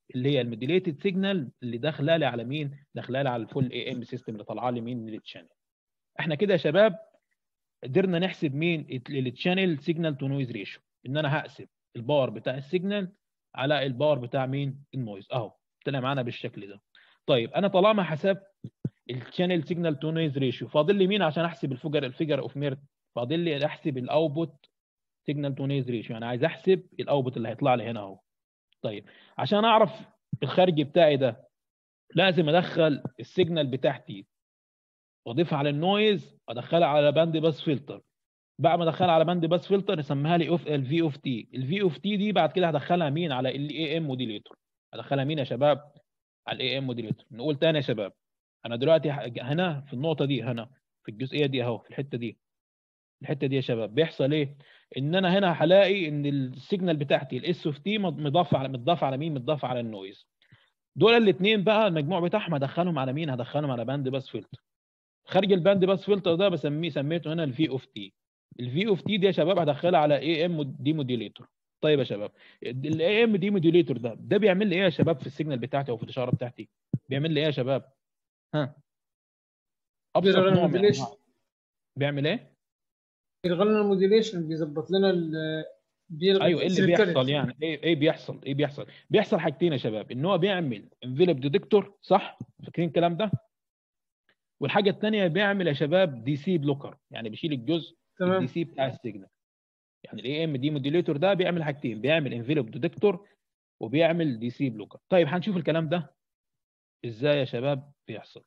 اللي هي الموديليتد سيجنال اللي داخله لي على مين؟ داخله لي على الفول اي ام سيستم اللي طالعه لي مين من التشانل. احنا كده يا شباب قدرنا نحسب مين؟ التشانل سيجنال تو نويز ريشيو، ان انا هقسم الباور بتاع السيجنال على الباور بتاع مين؟ النويز. اهو طلع معانا بالشكل ده. طيب انا طالما حسبت الشانل سيجنال تو نويز ريشيو، فاضل لي مين عشان احسب الفيجر الفيجر اوف ميرت؟ فاضل لي احسب الاوتبوت سيجنال تو نويز ريشيو، انا عايز احسب الاوتبوت اللي هيطلع لي هنا اهو. طيب عشان اعرف الخارجي بتاعي ده لازم ادخل السيجنال بتاعتي واضيفها على النويز، ادخلها على باند باس فلتر. بعد ما ادخلها على باند باس فلتر اسميها لي اوف الفي اوف تي. الفي اوف تي دي بعد كده هدخلها مين؟ على الاي ام موديليتور. هدخلها مين يا شباب؟ على الاي ام موديليتور. نقول تاني يا شباب، انا دلوقتي هنا في النقطه دي، هنا في الجزئيه دي اهو، في الحته دي، الحته دي يا شباب بيحصل ايه؟ ان انا هنا هلاقي ان السيجنال بتاعتي الاس اوف تي مضاف على مضاف على مين؟ مضاف على النويز. دول الاثنين بقى المجموع بتاعهم هدخلهم على مين؟ هدخلهم على باند باس فلتر. خارج الباند باس فلتر ده بسميه سميته هنا الفي اوف تي. الفي اوف تي دي يا شباب هدخلها على اي ام دي موديليتور. طيب يا شباب الاي ام دي موديليتور ده ده بيعمل لي ايه يا شباب في السيجنال بتاعتي او في الاشاره بتاعتي؟ بيعمل لي ايه يا شباب؟ ها ابسط بيلغي نوع من الموديليشن. انواع بيعمل ايه؟ بيلغي لنا الموديليشن، بيظبط لنا ال بيلغي ايوه، ايه اللي السلكتوريتي. بيحصل يعني؟ ايه ايه بيحصل؟ ايه بيحصل؟ بيحصل حاجتين يا شباب، ان هو بيعمل انفلوب ديتكتور، صح؟ فاكرين الكلام ده؟ والحاجه الثانيه بيعمل يا شباب دي سي بلوكر، يعني بيشيل الجزء الدي تمام. سي بتاع السيجنال. يعني الاي ام دي موديليتور ده بيعمل حاجتين، بيعمل انفلوب ديتكتور وبيعمل دي سي بلوكر. طيب هنشوف الكلام ده ازاي يا شباب بيحصل.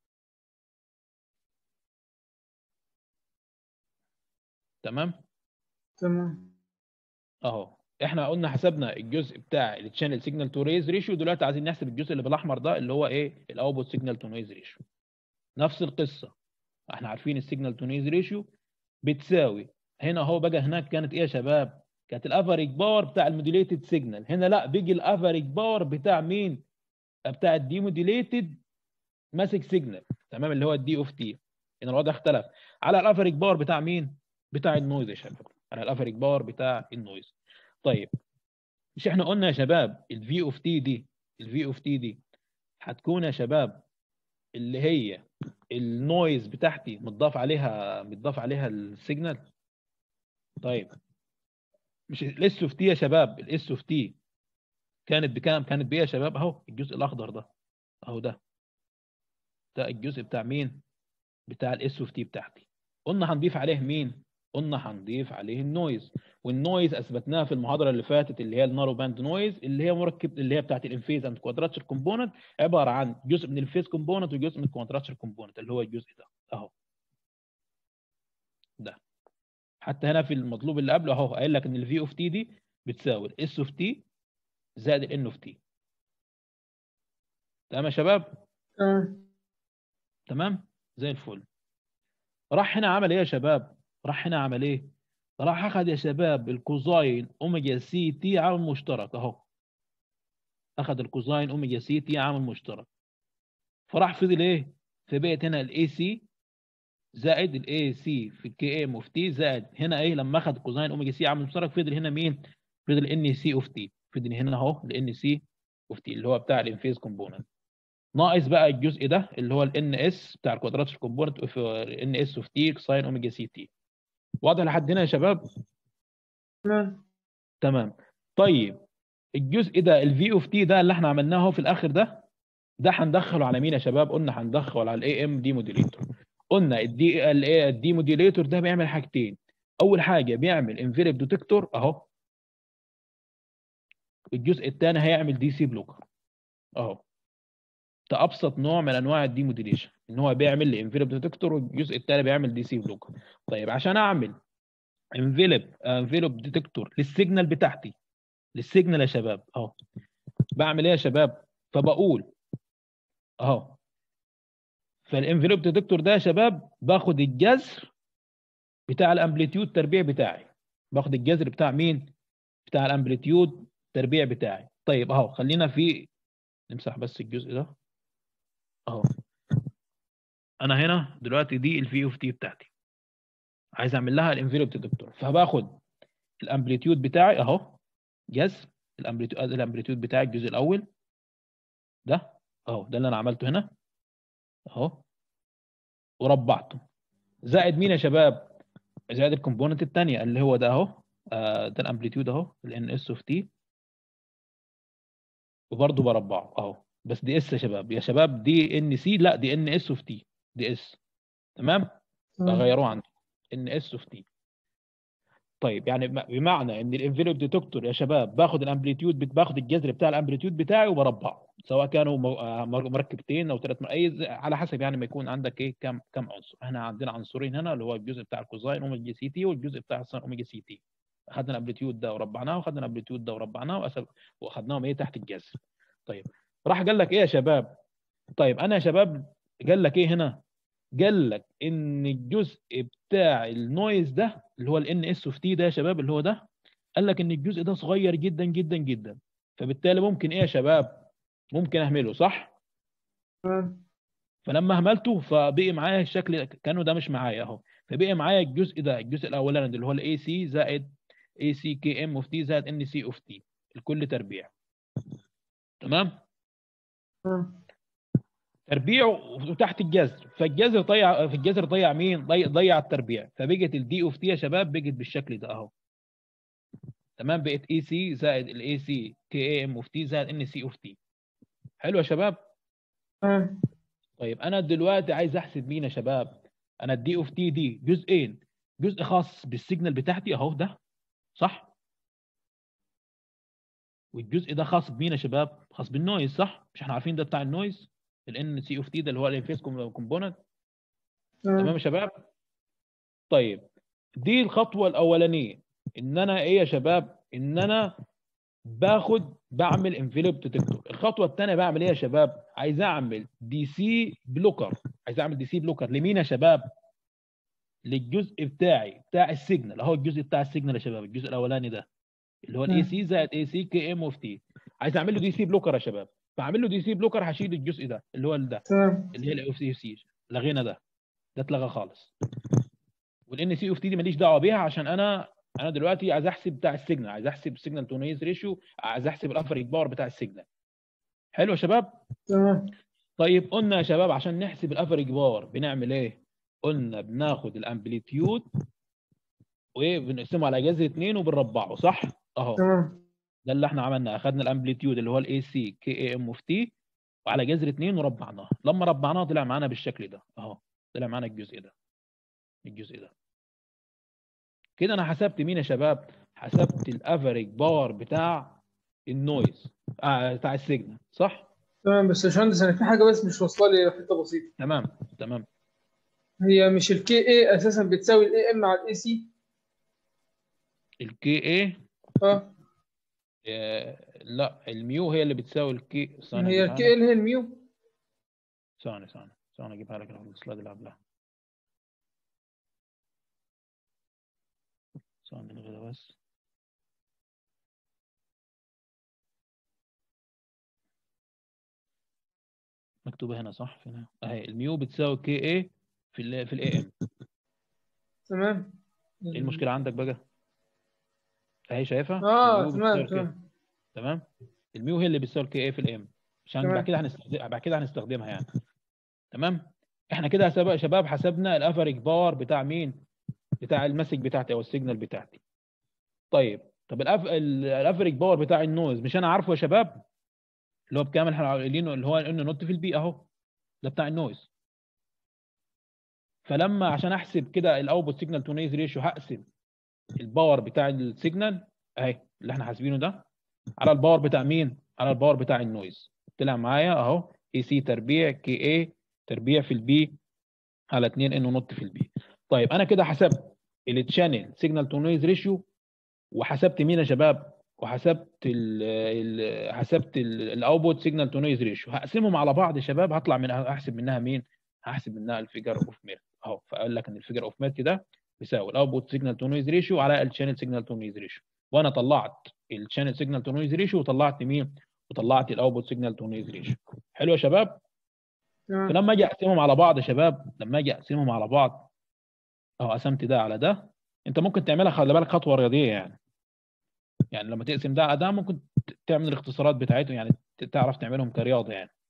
تمام تمام. اهو، احنا قلنا حسبنا الجزء بتاع التشانل سيجنال تو ريز ريشيو، دلوقتي عايزين نحسب الجزء اللي بالاحمر ده اللي هو ايه؟ الاوتبوت سيجنال تو نويز ريشيو. نفس القصه، احنا عارفين السيجنال تو نويز ريشيو بتساوي، هنا اهو بقى هناك كانت ايه يا شباب؟ كانت الافريج باور بتاع الموديليتد سيجنال، هنا لا، بيجي الافريج باور بتاع مين؟ بتاع الدي موديليتد ماسك سيجنال، تمام، اللي هو الدي اوف تي. هنا الوضع اختلف على الافريج باور بتاع مين؟ بتاع النويز يا شباب، على الافريج باور بتاع النويز. طيب مش احنا قلنا يا شباب الفي اوف تي دي، الفي اوف تي دي هتكون يا شباب اللي هي النويز بتاعتي متضاف عليها متضاف عليها السيجنال. طيب مش الاس اوف تي يا شباب، الاس اوف تي كانت بكام؟ كانت بايه يا شباب؟ اهو الجزء الاخضر ده اهو، ده ده الجزء بتاع مين؟ بتاع الاس اوف تي بتاعتي. قلنا هنضيف عليه مين؟ قلنا هنضيف عليه النويز. والنويز اثبتناها في المحاضره اللي فاتت اللي هي النارو باند نويز، اللي هي مركب اللي هي بتاعت الانفيز اند كوادراتشر كومبوننت، عباره عن جزء من الفيز كومبوننت وجزء من الكوادراتشر كومبوننت اللي هو الجزء ده اهو، ده. حتى هنا في المطلوب اللي قبله اهو قايل لك ان الفي اوف تي دي بتساوي الاس اوف تي زائد الان اوف تي. تمام يا شباب؟ تمام. تمام زي الفل. راح هنا عمل ايه يا شباب؟ راح هنا عمل ايه؟ راح اخذ يا شباب الكوزاين اوميجا سي تي عامل مشترك اهو، اخذ الكوزاين اوميجا سي تي عامل مشترك، فراح فضل ايه؟ فبقت هنا الاي سي زائد الاي سي في الكي ام اوف تي، زائد هنا ايه لما اخذ كوزاين اوميجا سي عامل مشترك فضل هنا مين؟ فضل ان سي اوف تي، فضل هنا اهو الان سي اوف تي اللي هو بتاع الانفيز كومبوننت، ناقص بقى الجزء ده اللي هو الان اس بتاع الكوادراتشر كومبوننت اوف ان اس اوف تي كوساين اوميجا سي تي. واضح لحد هنا يا شباب؟ تمام. تمام. طيب الجزء ده الفي اوف تي ده اللي احنا عملناه في الاخر ده، ده هندخله على مين يا شباب؟ قلنا هندخله على الاي ام دي موديليتور. قلنا الدي الاي الدي موديليتور ده بيعمل حاجتين، اول حاجه بيعمل انفيرب ديتكتور اهو، الجزء الثاني هيعمل دي سي بلوكر اهو. ده ابسط نوع من انواع الدي موديليشن، ان هو بيعمل لي انفيرب ديتكتور والجزء الثاني بيعمل دي سي بلوكر. طيب عشان اعمل انفيلب انفيلب ديتكتور للسيجنال بتاعتي، للسيجنال يا شباب اهو، بعمل ايه يا شباب؟ فبقول اهو، فالانفلوب ديتكتور ده يا شباب باخد الجذر بتاع الامبليتيود تربيع بتاعي، باخد الجذر بتاع مين؟ بتاع الامبليتيود تربيع بتاعي. طيب اهو خلينا في، نمسح بس الجزء ده اهو. انا هنا دلوقتي دي الفي اوف تي بتاعتي، عايز اعمل لها الانفلوب ديتكتور، فباخد الامبليتيود بتاعي اهو، جذر الامبليتيود الامبليتيود بتاعي الجزء الاول ده اهو، ده اللي انا عملته هنا اهو وربعته، زائد مين يا شباب؟ زائد الكومبوننت الثانيه اللي هو ده اهو، آه ده الامبليتيود اهو الان اس اوف تي، وبرضه بربعه اهو، بس دي اس يا شباب، يا شباب دي ان سي، لا دي ان اس اوف تي، دي اس. تمام، تمام. بغيروه عندي ان اس اوف تي. طيب يعني بمعنى ان الانفلوب ديتكتور يا شباب باخد الامبليتيود، باخد الجذر بتاع الامبليتيود بتاعي وبربعه، سواء كانوا مركبتين او ثلاث، اي على حسب يعني ما يكون عندك ايه كم كم عنصر. احنا عندنا عنصرين هنا، اللي هو الجزء بتاع الكوزاين اوميجا سي تي والجزء بتاع الساين اوميجا سي تي. اخذنا الامبليتيود ده وربعناه، واخذنا الامبليتيود ده وربعناه واخذناهم ايه تحت الجذر. طيب راح قال لك ايه يا شباب؟ طيب انا يا شباب قال لك ايه هنا؟ قال لك ان الجزء بتاع النويز ده اللي هو الان اس اوف تي ده يا شباب، اللي هو ده، قال لك ان الجزء ده صغير جدا جدا جدا، فبالتالي ممكن ايه يا شباب؟ ممكن اهمله، صح؟ تمام. فلما اهملته فبقي معايا الشكل كانه ده مش معايا اهو، فبقي معايا الجزء ده، الجزء الاولاني اللي هو الاي سي زائد اي سي كي ام اوف تي زائد ان سي اوف تي الكل تربيع. تمام؟ تمام. تربيع وتحت الجذر، فالجذر ضيع، في الجذر ضيع مين؟ ضيع, ضيع التربيع، فبقت الدي اوف تي يا شباب بقت بالشكل ده اهو. تمام، بقت اي سي زائد الاي سي كي اي ام اوف تي زائد ان سي اوف تي. حلو يا شباب؟ تمام. طيب انا دلوقتي عايز احسب مين يا شباب؟ انا الدي اوف تي دي جزئين، جزء خاص بالسيجنال بتاعتي اهو ده، صح؟ والجزء ده خاص بمين يا شباب؟ خاص بالنويز، صح؟ مش احنا عارفين ده بتاع النويز، الان سي اوف تي ده اللي هو الانفيس كومبوننت. تمام يا شباب؟ طيب دي الخطوه الاولانيه، ان انا ايه يا شباب؟ ان انا باخد بعمل انفلوب ديتكتور. الخطوه الثانيه بعمل ايه يا شباب؟ عايز اعمل دي سي بلوكر. عايز اعمل دي سي بلوكر لمين يا شباب؟ للجزء بتاعي بتاع السيجنال اهو، الجزء بتاع السيجنال يا شباب، الجزء الاولاني ده اللي هو الاي سي زائد اي سي كي ام اوف تي. عايز اعمل له دي سي بلوكر يا شباب، فاعمل له دي سي بلوكر هشيل الجزء ده اللي هو ده تمام. اللي هي الاو سي سي، لغينا ده، ده اتلغى خالص. والان سي اوف تي دي ماليش دعوه بيها، عشان انا انا دلوقتي عايز احسب بتاع السيجنال، عايز احسب السيجنال تو نويز ريشيو، عايز احسب الافريج باور بتاع السيجنال. حلو يا شباب؟ تمام. طيب قلنا يا شباب عشان نحسب الافريج باور بنعمل ايه؟ قلنا بناخد الامبليتيود وبنقسمه على جذر اتنين وبنربعه، صح؟ اهو تمام. ده اللي احنا عملناه، اخذنا الامبليتيود اللي هو الاي سي كي اي ام اوف تي وعلى جذر اتنين وربعناه، لما ربعناه طلع معانا بالشكل ده اهو، طلع معانا الجزء ده، الجزء ده كده. انا حسبت مين يا شباب؟ حسبت الافريج باور بتاع النويز آه بتاع السيجنال، صح؟ تمام. بس يا باشمهندس انا في حاجه بس مش واصله لي حته بسيطه. تمام تمام. هي مش الكي اي اساسا بتساوي الاي ام على الاي سي؟ الكي اي اه. آه لا، الميو هي اللي بتساوي الكي. ثانيه هي اجيبها الكي اي لك، اللي هي الميو. ثانيه ثانيه ثانيه اجيبها لك في السلايد اللي قبلها. ثانيه نلغي بس. مكتوبه هنا صح؟ فين اهي؟ الميو بتساوي كي اي في ال في الاي ام. تمام. ايه المشكله عندك بقى؟ اهي شايفها اه الميو بتساوي تمام الكي. تمام. تمام، الميو هي اللي بتساوي الكي اي في الام، عشان بعد تمام. كده هنستخدم بعد كده هنستخدمها يعني. تمام، احنا كده يا شباب حسبنا الافريج باور بتاع مين؟ بتاع المسج بتاعتي او السيجنال بتاعتي. طيب طب الأف... الافريج باور بتاع النويز مش انا عارفه يا شباب؟ اللي هو بكامل احنا قايلينه اللي هو انه نوت في البي اهو، ده بتاع النويز. فلما عشان احسب كده الاوتبوت سيجنال تو نويز ريشيو هقسم الباور بتاع السيجنال اهي اللي احنا حاسبينه ده على الباور بتاع مين؟ على الباور بتاع النويز. طلع معايا اهو اي سي تربيع كي اي تربيع في البي على اتنين انه نوت في البي. طيب انا كده حسبت التشانل سيجنال تو نويز ريشيو، وحسبت مين يا شباب؟ وحسبت ال ال حسبت الاوتبوت سيجنال تو نويز ريشيو. هقسمهم على بعض يا شباب، هطلع من هحسب منها مين؟ هحسب منها الفيجر اوف ميرت اهو. فقال لك ان الفيجر اوف ميرت ده بيساوي الاوتبوت سيجنال تو نويز ريشيو على الشانل سيجنال تو نويز ريشيو. وانا طلعت الشانل سيجنال تو نويز ريشيو وطلعت مين؟ وطلعت الاوتبوت سيجنال تو نويز ريشيو. حلو يا شباب؟ تمام. فلما اجي اقسمهم على بعض يا شباب، لما اجي اقسمهم على بعض اهو، قسمت ده على ده. انت ممكن تعملها خلي بالك خطوه رياضيه يعني، يعني لما تقسم ده على ده ممكن تعمل الاختصارات بتاعته يعني، تعرف تعملهم كرياضه يعني.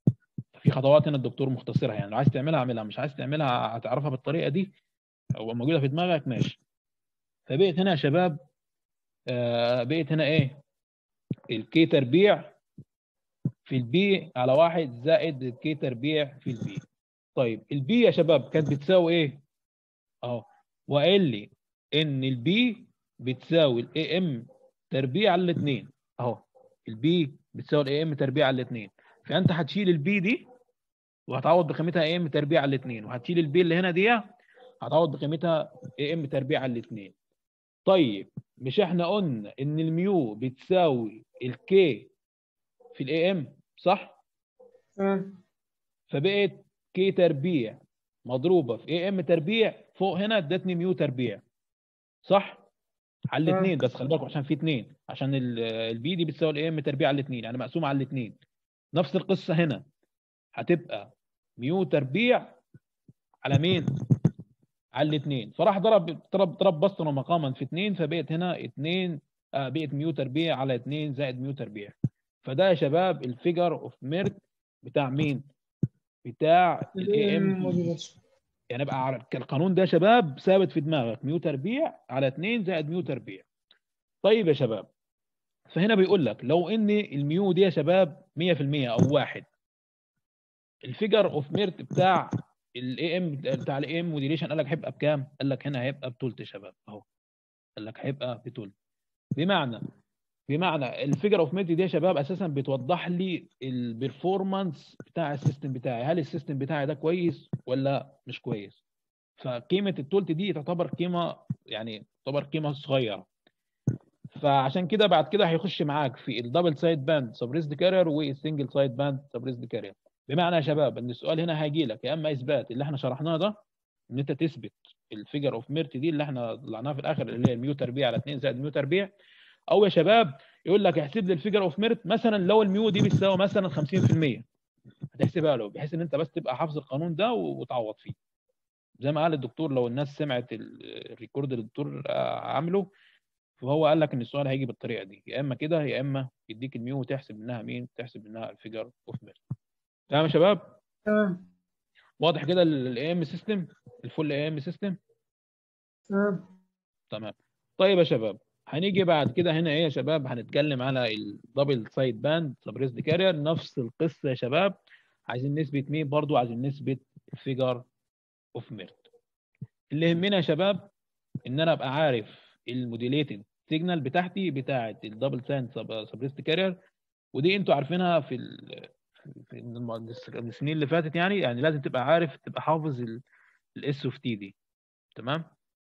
في خطوات هنا الدكتور مختصرها، يعني لو عايز تعملها اعملها، مش عايز تعملها هتعرفها بالطريقه دي او موجوده في دماغك ماشي. فبقيت هنا يا شباب آه بقيت هنا ايه؟ الكي تربيع في البي على واحد زائد الكي تربيع في البي. طيب البي يا شباب كانت بتساوي ايه؟ اهو وقال لي ان البي بتساوي الاي ام تربيع على الاثنين اهو. البي بتساوي الاي ام تربيع على الاثنين، فانت هتشيل البي دي وهتعوض بقيمتها اي ام تربيع على الاثنين، وهتشيل البي اللي هنا دي هتعوض بقيمتها اي ام تربيع على الاثنين. طيب مش احنا قلنا ان الميو بتساوي الكي في الاي ام صح؟ تمام فبقت كي تربيع مضروبه في اي ام تربيع فوق هنا ادتني ميو تربيع صح؟ على الاثنين، بس خلي بالكم عشان في اثنين، عشان البي دي بتساوي الاي ام تربيع على الاثنين يعني مقسومه على الاثنين. نفس القصه هنا هتبقى ميو تربيع على مين؟ على الاثنين. فراح ضرب ضرب ضرب بسطا ومقاما في اثنين، فبقت هنا اثنين آه بقت ميو تربيع على اثنين زائد ميو تربيع. فده يا شباب الفيجر اوف ميرت بتاع مين؟ بتاع الاي ام. يعني بقى على القانون ده يا شباب ثابت في دماغك، ميو تربيع على اثنين زائد ميو تربيع. طيب يا شباب فهنا بيقول لك لو ان الميو دي يا شباب مية في المية او واحد، الفيجر اوف ميرت بتاع الاي ام بتاع الاي ام موديليشن قال لك هيبقى بكام؟ قال لك هنا هيبقى بتلت يا شباب اهو. قال لك هيبقى بتلت. بمعنى بمعنى الفيجر اوف ميرت دي يا شباب اساسا بتوضح لي البرفورمانس بتاع السيستم بتاعي، هل السيستم بتاعي ده كويس ولا مش كويس. فقيمه التلت دي تعتبر قيمه يعني تعتبر قيمه صغيره. فعشان كده بعد كده هيخش معاك في الدبل سايد باند سبريسد كارير والسنجل سايد باند سبريسد كارير. بمعنى يا شباب ان السؤال هنا هيجي لك يا اما اثبات اللي احنا شرحناه ده، ان انت تثبت الفيجر اوف ميرت دي اللي احنا طلعناها في الاخر اللي هي الميو تربيع على اثنين زائد ميو تربيع، او يا شباب يقول لك احسب لي الفيجر اوف ميرت مثلا لو الميو دي بتساوي مثلا خمسين في المية، هتحسبها له بحيث ان انت بس تبقى حافظ القانون ده وتعوض فيه. زي ما قال الدكتور لو الناس سمعت الريكورد اللي الدكتور عامله، فهو قال لك ان السؤال هيجي بالطريقه دي، يا اما كده يا اما يديك الميو وتحسب منها مين؟ تحسب منها الفيجر اوف ميرت. تمام يا شباب؟ تمام واضح كده الاي ام سيستم، الفول اي ام سيستم؟ تمام تمام. طيب يا شباب هنيجي بعد كده هنا ايه يا شباب؟ هنتكلم على الدبل سايد باند سبريسد كارير. نفس القصه يا شباب، عايزين نثبت مين برضو؟ عايزين نثبت الفيجر اوف ميرت. اللي يهمنا يا شباب ان انا ابقى عارف الموديليتد سيجنال بتاعتي بتاعه الدبل سايد سبريسد كارير، ودي انتوا عارفينها في في السنين اللي فاتت يعني يعني لازم تبقى عارف تبقى حافظ الاس اوف تي دي. تمام؟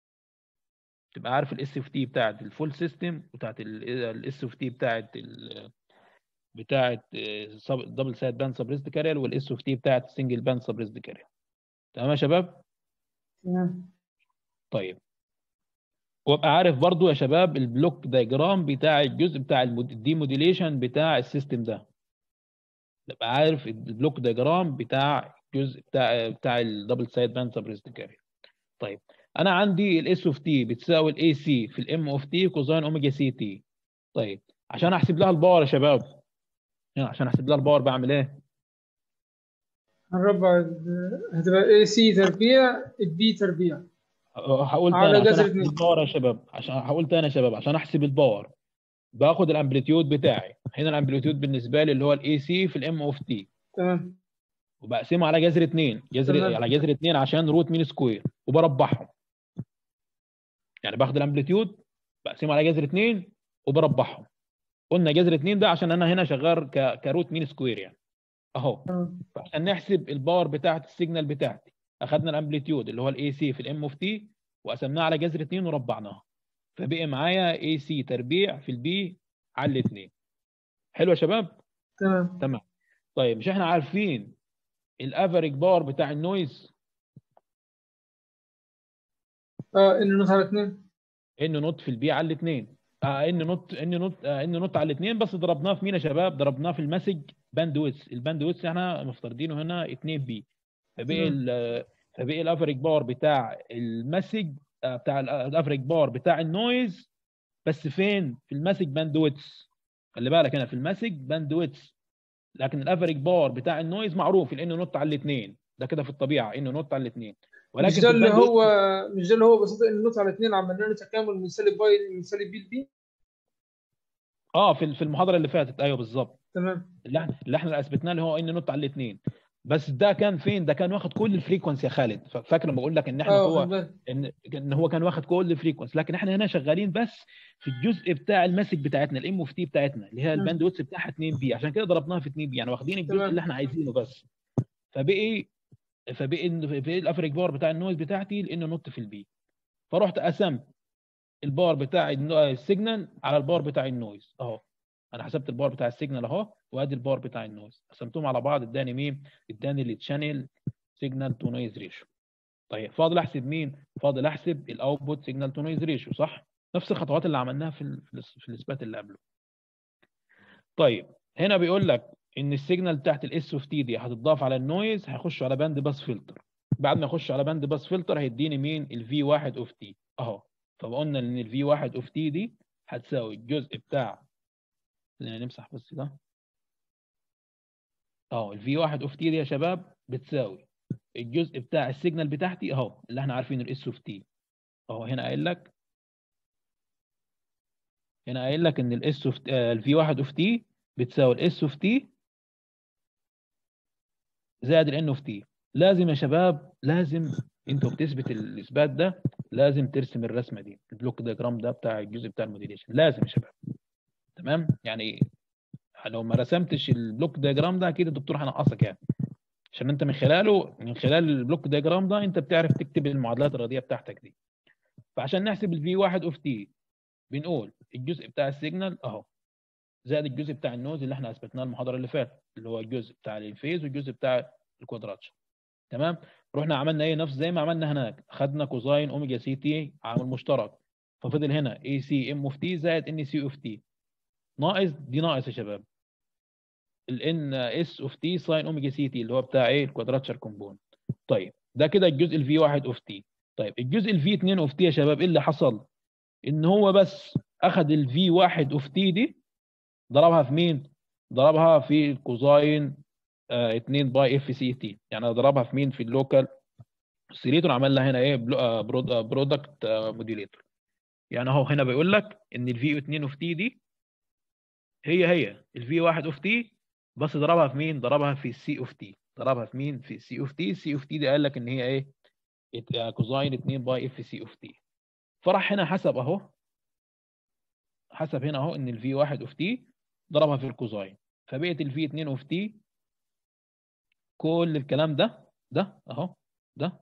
تبقى عارف الاس اوف تي بتاعت الفول سيستم وبتاعت الاس اوف تي بتاعت ال بتاعت دبل سايد باند سبريسد كارير والاس اوف تي بتاعت السنجل باند سبريسد كارير. تمام يا شباب؟ تمام طيب وابقى عارف برضو يا شباب البلوك دايجرام بتاع الجزء بتاع الدي موديليشن بتاع السيستم ده. ابقى عارف البلوك دايجرام بتاع الجزء بتاع بتاع الدبل سايد باند سبريسد كارير. طيب انا عندي الاس اوف تي بتساوي الاي سي في الام اوف تي كوزين اوميجا سي تي. طيب عشان احسب لها الباور يا شباب، هنا عشان احسب لها الباور بعمل ايه؟ هنربع هتبقى اي سي تربيع البي تربيع هقول تاني على عشان جذر احسب اتنين. الباور يا شباب، عشان هقول تاني يا شباب عشان احسب الباور باخد الامبليتيود بتاعي. هنا الامبليتيود بالنسبه لي اللي هو الاي سي في الام اوف تي، تمام وبقسمه على جذر اتنين، جذر تمام. على جذر اتنين عشان روت مين سكوير، وبربعهم. يعني باخد الامبليتيود بقسمه على جذر اتنين وبربعهم. قلنا جذر اتنين ده عشان انا هنا شغال ك... كروت مين سكوير يعني اهو. تمام فعشان نحسب الباور بتاعت السيجنال بتاعتي اخذنا الامبليتيود اللي هو الاي سي في الام اوف تي وقسمناه على جذر اتنين وربعناها، فبقي معايا اي سي تربيع في البي على الاثنين. حلو يا شباب؟ تمام تمام. طيب مش احنا عارفين الافريج باور بتاع النويز؟ اه ان نوت على اتنين ان نوت في البي على الاثنين. اه ان نوت ان نوت آه ان نوت على الاثنين، بس ضربناه في مين يا شباب؟ ضربناه في المسج باند ويدث. الباند ويدث احنا مفترضينه هنا اتنين بي، فبقي ال فبقي الافريج باور بتاع المسج آه بتاع الافريج باور بتاع النويز بس فين؟ في المسج باند ويدث. خلي بالك هنا في المسج باند ويدث لكن الافريج باور بتاع النويز معروف لانه نط على الاثنين، ده كده في الطبيعه انه نط على الاثنين. ولكن مش في ده اللي الباند هو مش ده اللي هو ببساطه ان النوت على اثنين عملنا له تكامل من سالب باي من سالب بي لبي. اه في في المحاضره اللي فاتت، ايوه بالظبط. تمام. اللي احنا اللي احنا اثبتناه اللي هو ان نط على الاثنين. بس ده كان فين؟ ده كان واخد كل الفريكونسي يا خالد. ف- فاكر لما بقول لك ان احنا اه واخد هو بالي. ان ان هو كان واخد كل الفريكونسي، لكن احنا هنا شغالين بس في الجزء بتاع المسك بتاعتنا الام اوف تي بتاعتنا اللي هي الباند مم. ويدث بتاعها اتنين بي، عشان كده ضربناها في اتنين بي، يعني واخدين الجزء اللي تمام. احنا عايزينه بس. فبقي فبقي فبقي الافريج باور بتاع النويز بتاعتي لانه نط في البي. فرحت قسمت الباور بتاع النو- السيجنال على الباور بتاع النويز اهو. انا حسبت الباور بتاع السيجنال اهو، وادي الباور بتاع النويز، قسمتهم على بعض اداني مين؟ اداني التشانل سيجنال تو نويز ريشيو. طيب فاضل احسب مين؟ فاضل احسب الاوتبوت سيجنال تو نويز ريشيو، صح؟ نفس الخطوات اللي عملناها في ال في, ال في الاثبات اللي قبله. طيب هنا بيقول لك ان السيجنال بتاعت الاس اوف تي دي هتضاف على النويز، هيخش على باند باس فلتر. بعد ما يخش على باند باس فلتر هيديني مين؟ الفي واحد اوف تي اهو. فقلنا ان الفي واحد اوف تي دي هتساوي الجزء بتاع، خلينا نمسح بس ده اهو. الفي واحد اوف تي دي يا شباب بتساوي الجزء بتاع السيجنال بتاعتي اهو اللي احنا عارفينه الاس اوف تي اهو. هنا قايل لك هنا قايل لك ان الاس اوف الفي واحد اوف تي بتساوي الاس اوف تي زائد الان اوف تي. لازم يا شباب، لازم انتوا بتثبت الاثبات ده لازم ترسم الرسمه دي، البلوك دياجرام ده بتاع الجزء بتاع الموديليشن، لازم يا شباب. تمام؟ يعني لو ما رسمتش البلوك دياجرام ده اكيد الدكتور هينقصك يعني، عشان انت من خلاله من خلال البلوك دياجرام ده انت بتعرف تكتب المعادلات الرياضيه بتاعتك دي. فعشان نحسب الفي واحد اوف تي بنقول الجزء بتاع السيجنال اهو زائد الجزء بتاع النوز اللي احنا اثبتناه المحاضره اللي فاتت اللي هو الجزء بتاع الفيز والجزء بتاع الكوادراتشر. تمام؟ رحنا عملنا ايه؟ نفس زي ما عملنا هناك، خدنا كوزاين اوميجا سي تي عامل مشترك، ففضل هنا اي سي ام اوف تي زائد ان سي اوف تي ناقص دي ناقص يا شباب الان اس اوف تي ساين اوميجا سي تي اللي هو بتاع ايه؟ الكوادراتشر كومبون. طيب ده كده الجزء الفي واحد اوف تي. طيب الجزء الفي اتنين اوف تي يا شباب ايه اللي حصل؟ ان هو بس اخذ الفي واحد اوف تي دي ضربها في مين؟ ضربها في الكوزاين آه اتنين باي اف سي تي، يعني ضربها في مين؟ في اللوكال اوسيليتور، عمل لها هنا ايه؟ برودكت موديليتور. يعني اهو هنا بيقول لك ان الفي اتنين اوف تي دي هي هي الفي واحد اوف تي، بس ضربها في مين؟ ضربها في السي اوف تي. ضربها في مين؟ في السي اوف تي. السي اوف تي دي قال لك ان هي ايه؟ كوزاين اتنين باي اف سي اوف تي. فراح هنا حسب اهو، حسب هنا اهو ان الفي واحد اوف تي ضربها في الكوزاين، فبقت الفي اتنين اوف تي كل الكلام ده ده اهو ده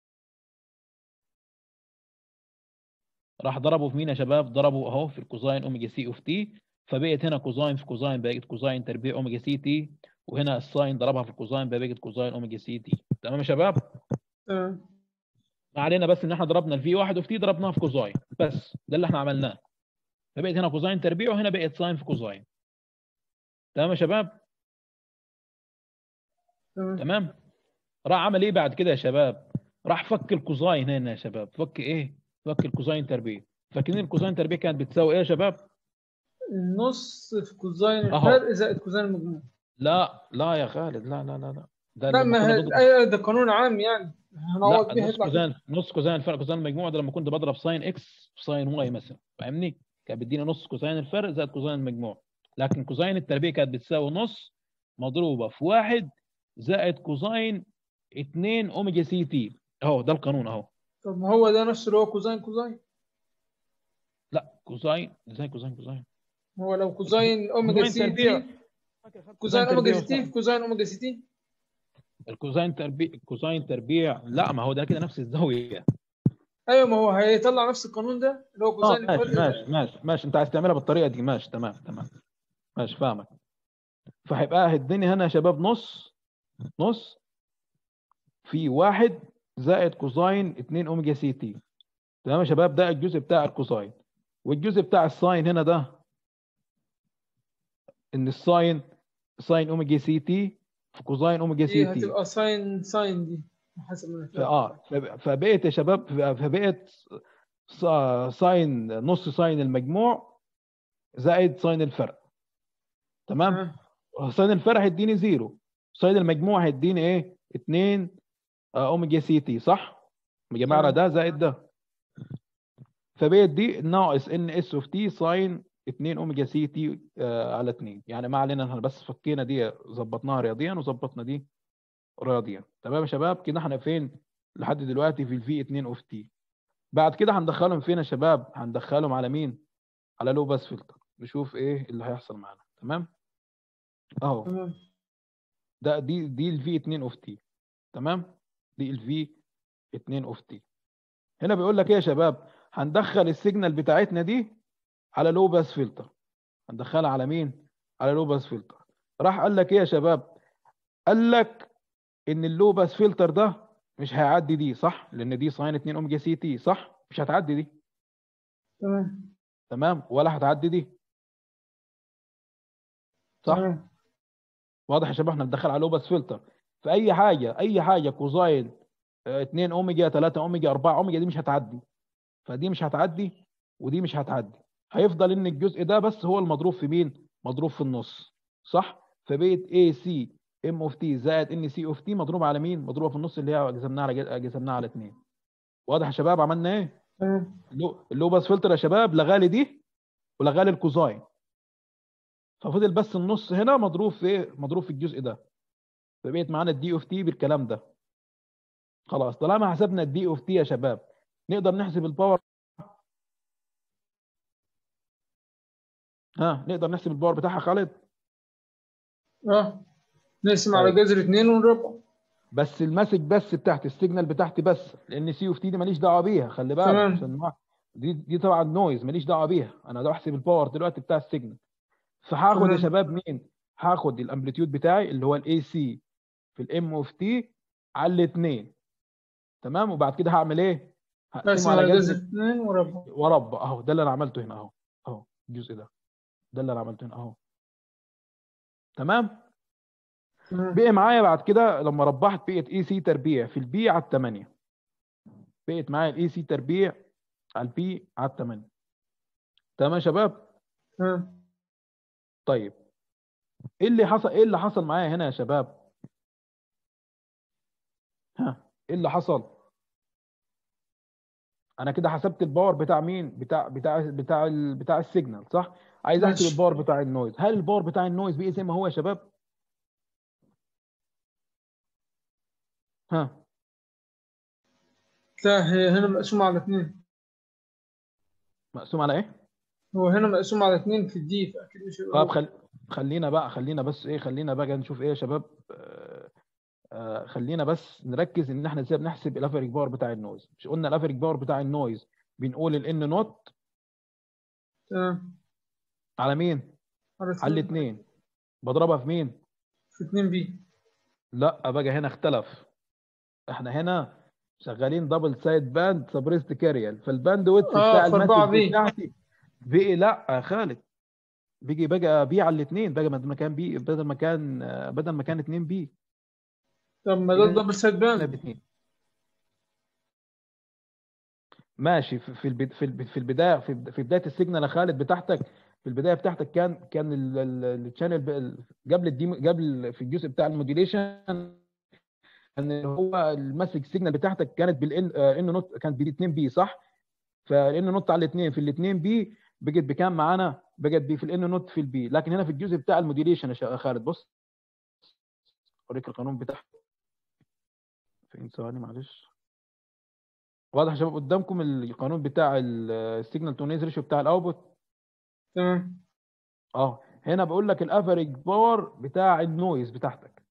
راح ضربه في مين يا شباب؟ ضربه اهو في الكوزاين اوميجا سي اوف تي، فبقت هنا كوزاين في كوزاين بقت كوزاين تربيع اوميجا سي تي، وهنا الساين ضربها في الكوزاين بقت كوزاين اوميجا سي تي. تمام يا شباب؟ تمام. ما علينا بس ان احنا ضربنا الفي واحد اوف تي ضربناها في كوزاين، بس ده اللي احنا عملناه. فبقت هنا كوزاين تربيع وهنا بقت ساين في كوزاين. تمام يا شباب؟ تمام. تمام. راح عمل ايه بعد كده يا شباب؟ راح فك الكوزاين هنا يا شباب. فك ايه؟ فك الكوزاين تربيع. فاكرين الكوزاين تربيع كانت بتساوي ايه يا شباب؟ النص في كوزاين اهو. الفرق زائد كوزاين المجموع. لا لا يا خالد، لا لا لا لا، ده لا لما ما كنا هي بنضرب. أيوة ده قانون عام يعني هنعوض لا بيه نص هيطلع كده. كوزين نص كوزين الفرق كوزين المجموع ده لما كنت بضرب ساين اكس في ساين واي مثلا، فاهمني؟ كانت بتديني نص كوزين الفرق زائد كوزين المجموع. لكن كوزين التربيع كانت بتساوي نص مضروبه في واحد زائد كوزين اتنين اوميجا سي تي. اهو ده القانون اهو. طب ما هو ده نفسه اللي هو كوزاين كوزاين. لا كوزين ازاي؟ كوزين كوزين هو لو كوزاين اوميجا كوزين سي تربيع. تي كوزين كوزاين اوميجا تربيع سي تي في كوزاين اوميجا سي تي. الكوزين تربيع كوزين تربيع لا، ما هو ده كده نفس الزاويه. ايوه ما هو هيطلع نفس القانون ده اللي هو اه كوزاين ماشي الفرق ماشي ماشي ماشي، انت عايز تعملها بالطريقه دي، ماشي تمام تمام ماشي فاهمك. فهيبقى الدنيا هنا يا شباب نص نص في واحد زائد كوزاين اتنين اوميجا سي تي. تمام يا شباب؟ ده الجزء بتاع الكوزاين. والجزء بتاع الساين هنا ده ان الساين ساين اوميجا سي تي في كوزاين اوميجا سي دي تي. هتبقى ساين ساين دي حسب ما انا فاهم. فاه فب- فبقت يا شباب فبقت سا- ساين نص ساين المجموع زائد ساين الفرق. تمام؟ تمام. ساين الفرع هيديني زيرو، ساين المجموع هيديني ايه؟ اتنين اوميجا سي تي، صح؟ مجمع على ده زائد ده، فبقت دي ناقص ان اس اوف تي ساين اتنين اوميجا سي تي آه على اتنين. يعني ما علينا، احنا بس فكينا دي ظبطناها رياضيا وظبطنا دي رياضيا. تمام يا شباب؟ كده احنا فين لحد دلوقتي؟ في الفي اتنين اوف تي. بعد كده هندخلهم فين يا شباب؟ هندخلهم على مين؟ على لو باس فلتر، نشوف ايه اللي هيحصل معانا. تمام اهو، تمام. ده دي دي الفي اتنين اوف تي. تمام، دي الفي اتنين اوف تي. هنا بيقول لك ايه يا شباب؟ هندخل السيجنال بتاعتنا دي على لو باس فلتر. هندخلها على مين؟ على لو باس فلتر. راح قال لك ايه يا شباب؟ قال لك ان اللو باس فلتر ده مش هيعدي دي، صح؟ لان دي ساين اتنين اوميجا سي تي، صح؟ مش هتعدي دي. تمام. تمام، ولا هتعدي دي، صح؟ تمام. واضح يا شباب؟ احنا بندخل على لو باس فلتر، فاي حاجه اي حاجه كوزاين اه، اتنين اوميجا تلاتة اوميجا اربعة اوميجا دي مش هتعدي، فدي مش هتعدي ودي مش هتعدي. هيفضل ان الجزء ده بس هو المضروب في مين؟ مضروب في النص، صح؟ فبقت اي سي ام اوف تي زائد ان سي اوف تي مضروبه على مين؟ مضروبه في النص، اللي هي جذبناها على جذبناها على اتنين. واضح يا شباب عملنا ايه؟ تمام. اللو اللو باس فلتر يا شباب لغالي دي ولغالي الكوزاين، ففضل بس النص هنا مضروب في ايه؟ مضروب في الجزء ده، فبقيت معانا الدي اوف تي بالكلام ده. خلاص، طالما حسبنا الدي اوف تي يا شباب، نقدر نحسب الباور. ها، نقدر نحسب الباور بتاعها خالد؟ اه، نقسم على طيب، جذر اتنين ونربع. بس الماسك بس بتاعت السيجنال بتاعتي بس، لان سي اوف تي دي ماليش دعوه بيها، خلي بالك، تمام. عشان ما دي دي طبعا نويز ماليش دعوه بيها، انا بحسب الباور دلوقتي بتاع السيجنال. فهاخد يا تمام. شباب مين؟ هاخد الامبليتيود بتاعي اللي هو الاي سي في الام اوف تي على الاثنين. تمام، وبعد كده هعمل ايه؟ نقسم هقسمه على على جذر جذر اتنين وربع. وربع اهو، ده اللي انا عملته هنا اهو، اهو الجزء ده، ده اللي انا عملته هنا اهو. تمام، تمام. بقي معايا بعد كده لما ربحت بقت اي سي تربيع في البي على الثمانية، بقت معايا الاي سي تربيع على البي على الثمانية. تمام يا شباب؟ تمام. طيب، ايه اللي حصل؟ ايه اللي حصل معايا هنا يا شباب؟ ها، ايه اللي حصل؟ انا كده حسبت الباور بتاع مين؟ بتاع بتاع بتاع ال... بتاع السيجنال، صح؟ عايز احسب ماشي. الباور بتاع النويز. هل الباور بتاع النويز بقي زي ما هو يا شباب؟ ها، لا، هي هنا مقسومة على اتنين. مقسوم على ايه؟ هو هنا مقسوم على اتنين في الدي، فأكيد مش هيبقى طب هو. خل... خلينا بقى خلينا بس ايه خلينا بقى نشوف ايه يا شباب. آه... آه... خلينا بس نركز ان احنا ازاي بنحسب الافريج باور بتاع النويز. مش قلنا الافريج باور بتاع النويز بنقول الان نوت تمام. على مين؟ على على اتنين. الاثنين، بضربها في مين؟ في اتنين بي. لا بقى، هنا اختلف. احنا هنا شغالين دبل سايد باند سبريست كاريال، فالباند ويدث اه، بتاع في أربعة المسج بي. بتاعتي بقي، لا يا خالد، بيجي بقى بي على الاثنين، بقى بدل ما كان بي بدل ما كان آه، بدل ما كان اتنين بي طب ما ده هنا الدبل سايد باند. باثنين. ماشي، في في البد- في الب- في البدايه في بد- في بدايه السيجنال يا خالد بتاعتك، في البدايه بتاعتك كان كان الشانل قبل الديمو قبل في الجزء بتاع الموديليشن، ان هو المسج سيجنال بتاعتك كانت بالان ان نوت، كانت بالاثنين بي، صح؟ فالان نوت على الاثنين في الاثنين بي بقت بكام معانا؟ بقت بي في الان نوت في البي. لكن هنا في الجزء بتاع الموديليشن يا شا- خالد، بص اوريك القانون بتاعها فين، ثواني معلش. واضح يا شباب قدامكم القانون بتاع السيجنال تو نويز ريشيو بتاع الاوتبوت؟ تمام. اه، هنا بقول لك الافريج باور بتاع النويز بتاعتك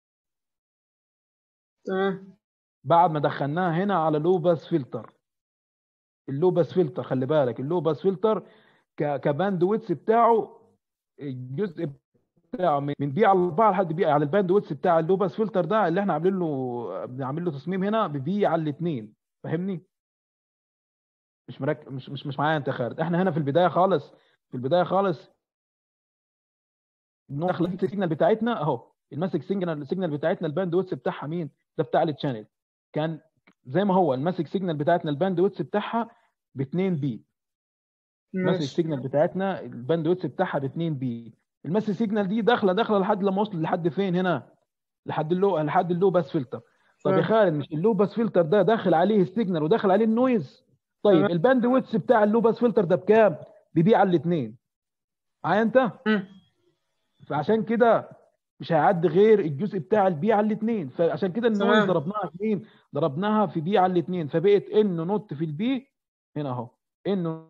تمام. بعد ما دخلناها هنا على لو باس فلتر. اللو باس فلتر، خلي بالك، اللو باس فلتر ك كباند ويتس بتاعه، الجزء بتاعه من من بي على اربعه لحد بي على الباند ويتس بتاع اللو باس فلتر ده اللي احنا عاملين له بنعمل له تصميم هنا ببي على الاثنين، فاهمني؟ مش مرك... مش مش مش معايا انت يا خالد؟ احنا هنا في البدايه خالص، في البدايه خالص داخل السيجنال بتاعتنا اهو، الماسك سيجنال السيجنال بتاعتنا الباند ويتس بتاعها مين؟ ده بتاع التشانل، كان زي ما هو الماسك سيجنال بتاعتنا الباند ويتس بتاعها ب اتنين بي. الماسج ماشي. سيجنال بتاعتنا الباند ويتس بتاعها ب اتنين بي، الماس سيجنال دي داخله داخله لحد لما وصل لحد فين هنا؟ لحد اللو لحد اللو باس فلتر. طب يا خالد مش اللو باس فلتر ده داخل عليه السيجنال وداخل عليه النويز؟ طيب تمام. الباند ويتس بتاع اللو باس فلتر ده بكام؟ بيبيع على الاثنين. معايا انت؟ مم. فعشان كده مش هيعدي غير الجزء بتاع البي على الاثنين، فعشان كده النويز تمام. ضربناها في مين؟ ضربناها في بي على الاثنين، فبقت ان نوت في البي هنا اهو، ان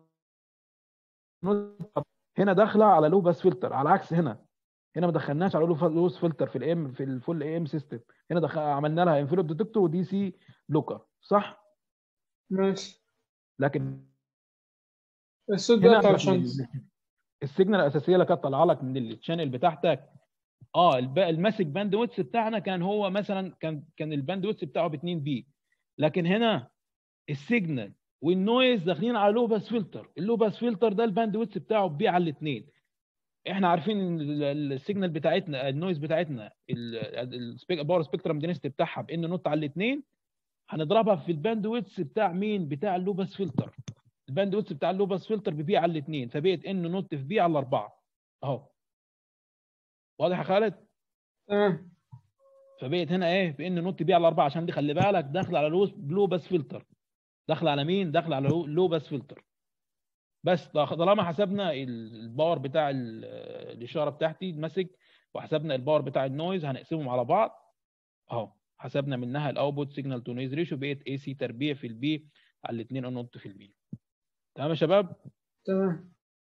نوت هنا داخله على لو باس فلتر، على عكس هنا هنا ما دخلناش على لو باس فلتر في الام في الفول اي ام سيستم، هنا دخل عملنا لها انفلوب ديتكتور ودي سي بلوكر، صح؟ ماشي. لكن الصوت هنا بيقطع يا باشمهندس. السيجنال الاساسيه اللي كانت طالعه لك من الشانل بتاعتك، اه الب- الماسك باند ويتس بتاعنا كان هو مثلا كان كان الباند ويتس بتاعه ب اتنين بي، لكن هنا السيجنال والنويز داخلين على لو باس فلتر، اللو باس فلتر ده الباند ويتس بتاعه بي على الاثنين. احنا عارفين ان ال- ال- السيجنال بتاعتنا النويز بتاعتنا الباور سبيكترم دينستي بتاعها بان نوت على الاثنين، هنضربها في الباند ويتس بتاع مين؟ بتاع اللو باس فلتر. الباند ويتس بتاع اللو باس فلتر ببي على الاثنين، فبقت ان نوت في بي على اربعه اهو. واضح يا خالد؟ تمام. فبقت هنا ايه؟ بان نوت بي على اربعه، عشان دي خلي بالك داخله على لو لو باس فلتر، داخله على مين؟ داخله على لو لو باس فلتر. بس طالما حسبنا الباور بتاع ال- الاشاره بتاعتي المسج، وحسبنا الباور بتاع النويز، هنقسمهم على بعض اهو. حسبنا منها الاوتبوت سيجنال تو نويز ريشيو بقت اي سي تربيع في البي على الاثنين ونط في البي. تمام يا شباب؟ تمام.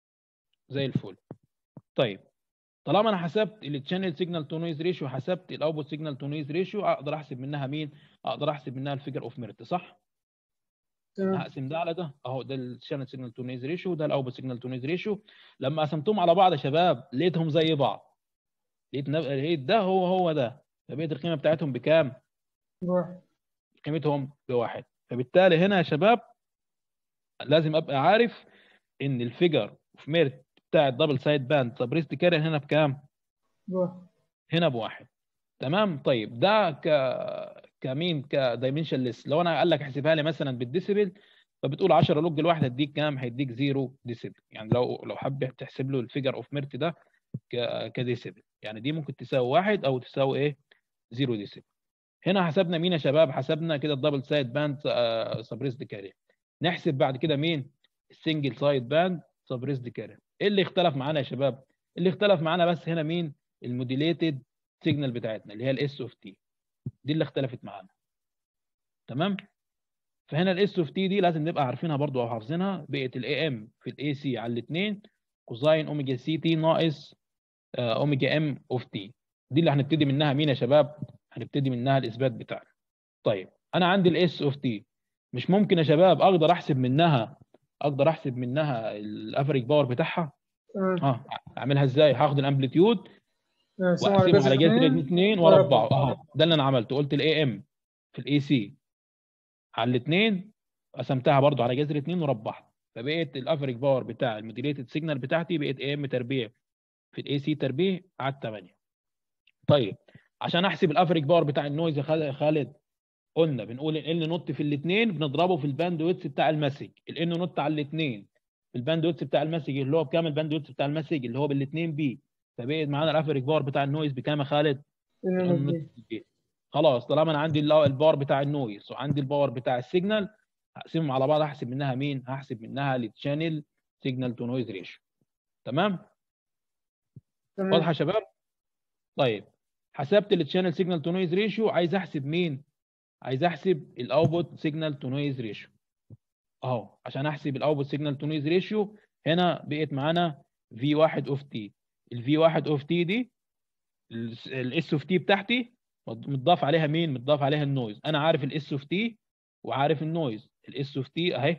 زي الفل. طيب طالما انا حسبت التشانل سيجنال تو نويز ريشيو، حسبت الاوتبوت سيجنال تو نويز ريشيو، اقدر احسب منها مين؟ اقدر احسب منها الفيجر اوف ميرت، صح؟ تمام. هقسم ده على ده اهو، ده الشانل سيجنال تو نويز ريشيو وده الاوتبوت سيجنال تو نويز ريشيو. لما قسمتهم على بعض يا شباب لقيتهم زي بعض، لقيت نب... لقيت ده هو هو ده، فبقيت القيمه بتاعتهم بكام؟ واحد. قيمتهم بواحد. فبالتالي هنا يا شباب لازم ابقى عارف ان الفيجر اوف ميرت بتاع الدبل سايد باند سبريست كارير هنا بكام؟ واحد. هنا بواحد. تمام. طيب ده ك كمين كدايمنشن ليس، لو انا قال لك احسبها لي مثلا بالديسيبل، فبتقول عشرة لوج الواحد هيديك كام؟ هيديك صفر ديسيبل. يعني لو لو حابب تحسب له الفيجر اوف ميرت ده ك كديسيبل، يعني دي ممكن تساوي واحد او تساوي ايه؟ صفر ديسيبل. هنا حسبنا مين يا شباب؟ حسبنا كده الدبل سايد باند سبريسد كارير. نحسب بعد كده مين؟ السنجل سايد باند سبريسد كارير. ايه اللي اختلف معانا يا شباب؟ اللي اختلف معانا بس هنا مين؟ الموديليتد سيجنال بتاعتنا اللي هي الاس اوف تي، دي اللي اختلفت معانا. تمام. فهنا الاس اوف تي دي لازم نبقى عارفينها برضو او حافظينها، بقت الاي ام في الاي سي على الاثنين كوزاين اوميجا سي تي ناقص آه، اوميجا ام اوف تي. دي اللي هنبتدي منها مين يا شباب؟ هنبتدي منها الاثبات بتاعنا. طيب انا عندي الاس اوف تي، مش ممكن يا شباب اقدر احسب منها اقدر احسب منها الافريج باور بتاعها؟ تمام. اه اعملها ازاي؟ هاخد الامبليتيود نقسمه على واقسمه جذر على جذر اتنين اثنين واربعة. واربعه اهو. ده اللي انا عملته، قلت الاي ام في الاي سي على الاثنين، قسمتها برضو على جذر اثنين وربعت، فبقيت الافريج باور بتاع الموديليتد سيجنال بتاعتي بقت اي ام تربيع في الاي سي تربيع على ثمانية. طيب عشان احسب الافريج باور بتاع النويز يا خالد، قلنا بنقول ال نوت في الاثنين بنضربه في الباند ويتس بتاع المسج، ال نوت على الاثنين في الباند ويتس بتاع المسج اللي هو بكام؟ الباند ويتس بتاع المسج اللي هو بالاثنين بي، فبقيت معانا الافريج باور بتاع النويز بكام يا خالد؟ ال نوت بي. خلاص طالما انا عندي الباور بتاع النويز وعندي الباور بتاع السيجنال، هقسمهم على بعض، هحسب منها مين؟ هحسب منها التشانل سيجنال تو نويز ريشيو. تمام؟ تمام. واضحه يا شباب؟ طيب حسبت التشانل سيجنال تو نويز ريشيو، عايز احسب مين؟ عايز احسب الاوتبوت سيجنال تو نويز ريشيو اهو. عشان احسب الاوتبوت سيجنال تو نويز ريشيو هنا بقت معانا في واحد اوف تي. الفي واحد اوف تي دي الاس اوف تي بتاعتي متضاف عليها مين؟ متضاف عليها النويز. انا عارف الاس اوف تي وعارف النويز، الاس اوف تي اهي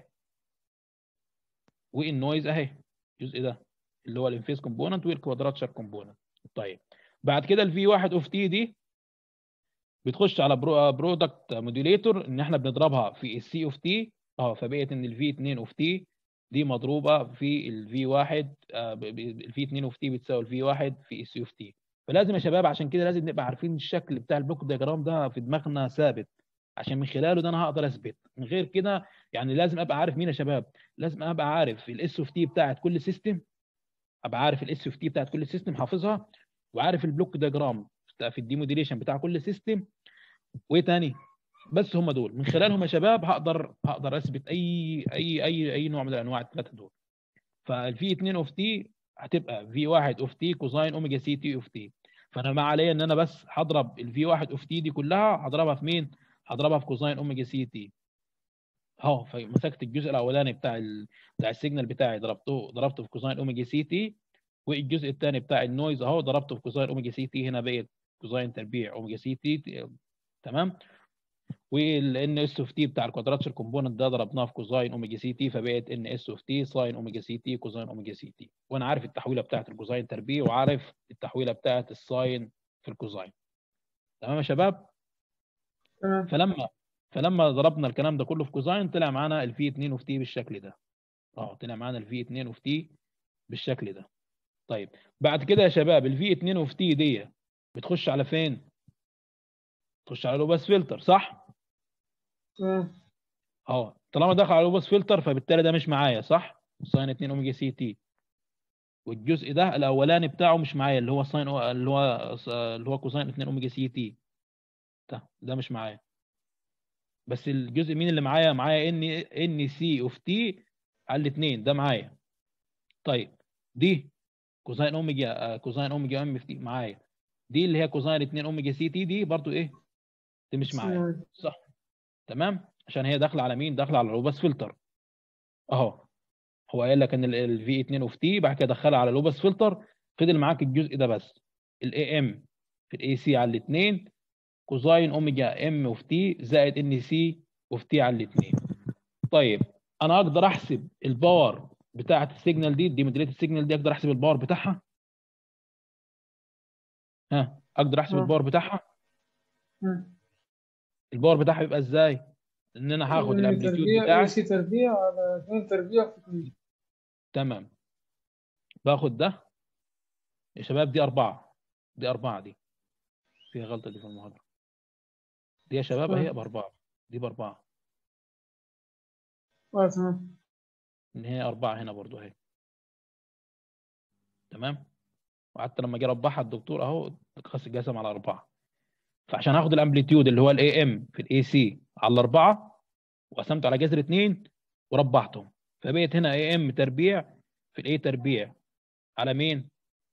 والنويز اهي، الجزء ده اللي هو الانفيس كومبوننت والكوادراتشر كومبوننت. طيب بعد كده الفي واحد اوف تي دي بتخش على برودكت موديوليتور ان احنا بنضربها في السي اوف تي اه، فبقت ان الفي اتنين اوف تي دي مضروبه في الفي واحد، الفي اتنين اوف تي بتساوي الفي واحد في السي اوف تي. فلازم يا شباب عشان كده لازم نبقى عارفين الشكل بتاع البلوك دياجرام ده في دماغنا ثابت، عشان من خلاله ده انا هقدر اثبت. من غير كده يعني لازم ابقى عارف مين يا شباب؟ لازم ابقى عارف الاس اوف تي بتاعت كل سيستم، ابقى عارف الاس اف تي بتاعت كل سيستم حافظها، وعارف البلوك دياجرام في الديموديليشن بتاع كل سيستم. وايه تاني؟ بس هم دول من خلالهم يا شباب هقدر هقدر اثبت اي اي اي اي نوع من انواع الثلاثه دول. فالفي اتنين اوف تي هتبقى في واحد اوف تي كوزاين اوميجا سي تي اوف تي. فانا ما عليا ان انا بس هضرب الفي واحد اوف تي دي كلها، هضربها في مين؟ هضربها في كوزاين اوميجا سي تي اهو. فمسكت الجزء الاولاني بتاع ال... بتاع السيجنال بتاعي، ضربته ضربته في كوزاين اوميجا سي تي، والجزء الثاني بتاع النويز اهو ضربته في كوزاين اوميجا سي تي، هنا بقت كوزاين تربيع اوميجا سي تي, تي. تمام. والان اس اوف تي بتاع الكوادراتشر كومبوننت ده ضربناه في كوزاين اوميجا سي تي، فبقت ان اس اوف تي ساين اوميجا سي تي كوزاين اوميجا سي تي. وانا عارف التحويله بتاعت الكوزاين تربيع، وعارف التحويله بتاعت الساين في الكوزاين. تمام يا شباب؟ تمام. فلما فلما ضربنا الكلام ده كله في كوزاين طلع معانا الفي اتنين اوف تي بالشكل ده. اه طلع معانا الفي اتنين اوف تي بالشكل ده. طيب بعد كده يا شباب الفي اتنين اوف تي دي بتخش على فين؟ تخش على لو باس فلتر، صح؟ تمام. اه طالما دخل على لو باس فلتر فبالتالي ده مش معايا، صح؟ ساين اتنين اوميجا سي تي. والجزء ده الاولاني بتاعه مش معايا، اللي هو ساين اللي هو اللي هو كوساين اتنين اوميجا سي تي ده ده مش معايا. بس الجزء مين اللي معايا؟ معايا ان ان سي اوف تي على الاثنين ده معايا. طيب دي كوساين اوميجا كوساين اوميجا ام في تي معايا. دي اللي هي كوساين اتنين اوميجا سي تي دي برضو ايه؟ دي مش معايا، صح؟ تمام. عشان هي داخله على مين؟ داخله على لوباس فلتر اهو. هو قال لك ان الفي اتنين اوف تي بعد كده دخلها على لوباس فلتر، فضل معاك الجزء ده بس، الاي ام في الاي سي على الاثنين كوزاين اوميجا ام اوف تي زائد ان سي اوف تي على الاثنين. طيب انا اقدر احسب الباور بتاعه السيجنال دي، الديمودريتد سيجنال دي اقدر احسب الباور بتاعها؟ ها اقدر احسب الباور بتاعها؟ الباور بتاعها بيبقى ازاي؟ ان انا هاخد الامبليتيود تربيع بتاعي. اي سي تربيع على اثنين تربيع في اثنين. تمام. باخد ده يا شباب، دي أربعة، دي أربعة، دي فيها غلطة دي في المحاضرة دي يا شباب اهي بأربعة، دي بأربعة. اه تمام. إن هي أربعة هنا برضو اهي. تمام. وحتى لما جه ربحها الدكتور اهو خاص الجسم على أربعة. فعشان هاخد الامبليتيود اللي هو الاي ام في الاي سي على أربعة وقسمته على جذر اثنين وربحتهم، فبقيت هنا اي ام تربيع في الاي تربيع على مين؟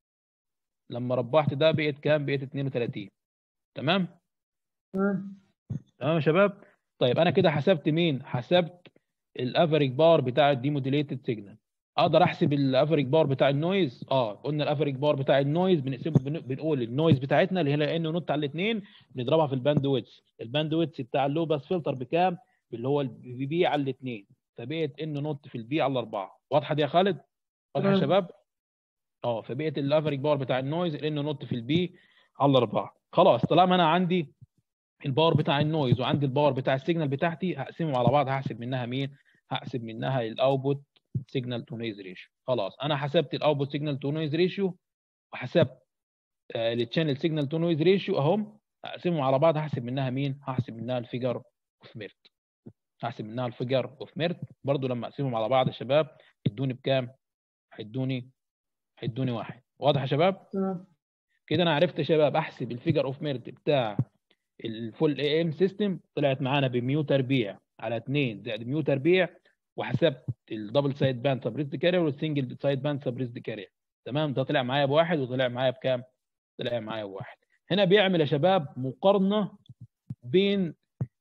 لما ربحت ده بقيت كام؟ بقيت اثنين وثلاثين. تمام؟ تمام. تمام يا شباب؟ طيب انا كده حسبت مين؟ حسبت الافريج باور بتاع الديموديليتد سيجنال. اقدر احسب الافريج باور بتاع النويز؟ اه قلنا الافريج باور بتاع النويز بنقسمه، بنقول النويز بتاعتنا اللي هي ان نوت على الاثنين بنضربها في الباند ويدث. الباند ويدث بتاع اللو باس فلتر بكام؟ اللي هو البي بي على الاثنين، فبقت ان نوت في البي على أربعة. واضحه دي يا خالد؟ واضحه يا شباب؟ اه فبقت الافريج باور بتاع النويز ان نوت في البي على أربعة. خلاص طالما انا عندي الباور بتاع النويز وعندي الباور بتاع السيجنال بتاعتي هقسمهم على بعض، هحسب منها مين؟ هحسب منها الاوتبوت سيجنال تو نويز ريشيو. خلاص انا حسبت الاوتبوت سيجنال تو نويز ريشيو وحسبت التشانل سيجنال تو نويز ريشيو اهم، هقسمهم على بعض هحسب منها مين؟ هحسب منها الفيجر اوف ميرت. هحسب منها الفيجر اوف ميرت برضو لما اقسمهم على بعض يا شباب هيدوني بكام؟ هيدوني هيدوني واحد. واضح يا شباب؟ تمام. كده انا عرفت يا شباب احسب الفيجر اوف ميرت بتاع الفول اي ام سيستم، طلعت معانا بميو تربيع على اثنين زائد ميو تربيع، وحسبت الدبل سايد باند سبريزد كارير والسنجل سايد باند سبريزد كارير. تمام. ده طلع معايا بواحد وطلع معايا بكام؟ طلع معايا بواحد. هنا بيعمل يا شباب مقارنه بين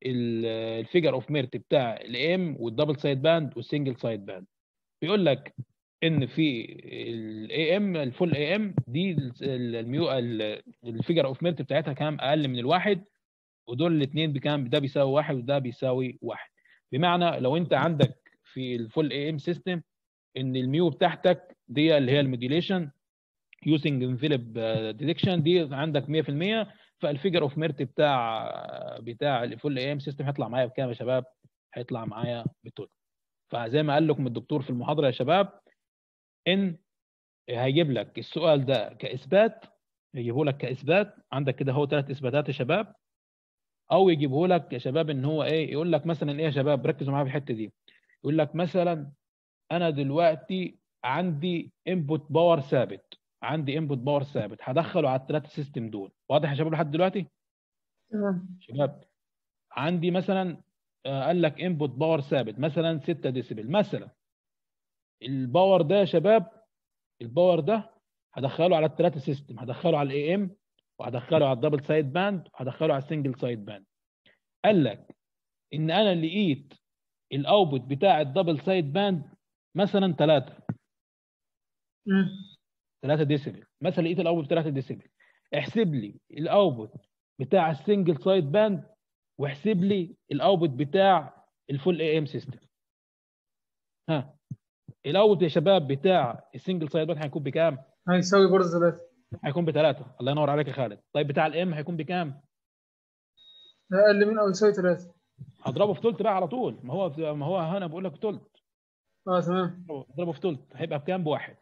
الفيجر اوف ميرت بتاع الاي ام والدبل سايد باند والسنجل سايد باند. بيقول لك ان في الاي ام الفول اي ام دي الميو الفيجر اوف ميرت بتاعتها كام؟ اقل من الواحد، ودول الاثنين بكام؟ ده بيساوي واحد وده بيساوي واحد. بمعنى لو انت عندك في الفول اي ام سيستم ان الميو بتاعتك دي اللي هي الموديليشن يوزنج انفلوب ديتكشن دي عندك مية في المية، فالفيجر اوف ميرت بتاع بتاع الفول اي ام سيستم هيطلع معايا بكام يا شباب؟ هيطلع معايا بتوت. فزي ما قال لكم الدكتور في المحاضره يا شباب ان هيجيب لك السؤال ده كاثبات، يجيبه لك كاثبات عندك كده هو ثلاث اثباتات يا شباب، او يجيبه لك يا شباب ان هو ايه؟ يقول لك مثلا ايه يا شباب؟ ركزوا معايا في الحته دي. يقول لك مثلا انا دلوقتي عندي انبوت باور ثابت عندي انبوت باور ثابت هدخله على الثلاثه سيستم دول. واضح يا شباب لحد دلوقتي؟ تمام. شباب عندي مثلا آه، قال لك انبوت باور ثابت مثلا ستة ديسيبل مثلا. الباور ده يا شباب الباور ده هدخله على الثلاثه سيستم، هدخله على الاي ام وهدخله على الدبل سايد باند وهدخله على السنجل سايد باند. قال لك ان انا لقيت الاوتبوت بتاع الدبل سايد باند مثلا ثلاثة ثلاثة ديسيبل مثلا. لقيت الاوتبوت ثلاثة ديسيبل، احسب لي الاوتبوت بتاع السنجل سايد باند واحسب لي الاوتبوت بتاع الفول اي ام سيستم. ها الاوتبوت يا شباب بتاع السنجل سايد باند هيكون بكام؟ هيساوي برضه ثلاثة. هيكون بثلاثة. الله ينور عليك يا خالد. طيب بتاع الام هيكون بكام؟ أقل من أو يساوي ثلاثة. هضربه في ثلث بقى على طول. ما هو ما هو هنا بقول لك ثلث. اه تمام. اضربه في ثلث هيبقى بكام؟ بواحد.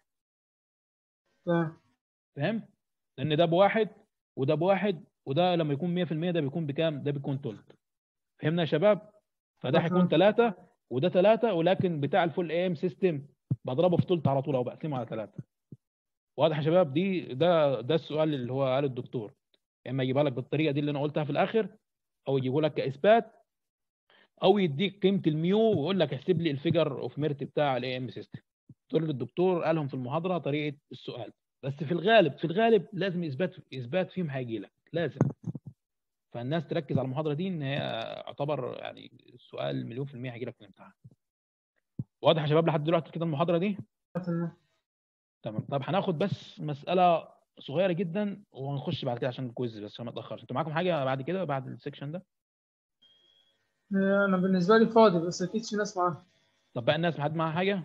تمام. فهمت؟ لان ده بواحد وده بواحد وده لما يكون مية في المية ده بيكون بكام؟ ده بيكون ثلث. فهمنا يا شباب؟ فده هيكون ثلاثة وده ثلاثة، ولكن بتاع الفول اي ام سيستم بضربه في ثلث على طول او بقسمه على ثلاثة. واضح يا شباب؟ دي ده ده السؤال اللي هو قاله الدكتور. اما يجيبها لك بالطريقه دي اللي انا قلتها في الاخر، او يجيبه لك كاثبات، او يديك قيمه الميو ويقول لك احسب لي الفيجر اوف ميرت بتاع الاي ام سيستم. دول الدكتور قالهم في المحاضره طريقه السؤال. بس في الغالب في الغالب لازم اثبات اثبات فيهم هيجي لك لازم. فالناس تركز على المحاضره دي ان هي يعتبر يعني السؤال مليون في الميه هيجي لك في الامتحان. واضح يا شباب لحد دلوقتي كده المحاضره دي؟ تمام. تمام. طب هناخد بس مساله صغيره جدا وهنخش بعد كده عشان الكويز بس عشان ما اتاخرش. انتوا معاكم حاجه بعد كده بعد السكشن ده؟ أنا بالنسبة لي فاضي بس أكيد في ناس معاها. طب بقى الناس حد معاها حاجه؟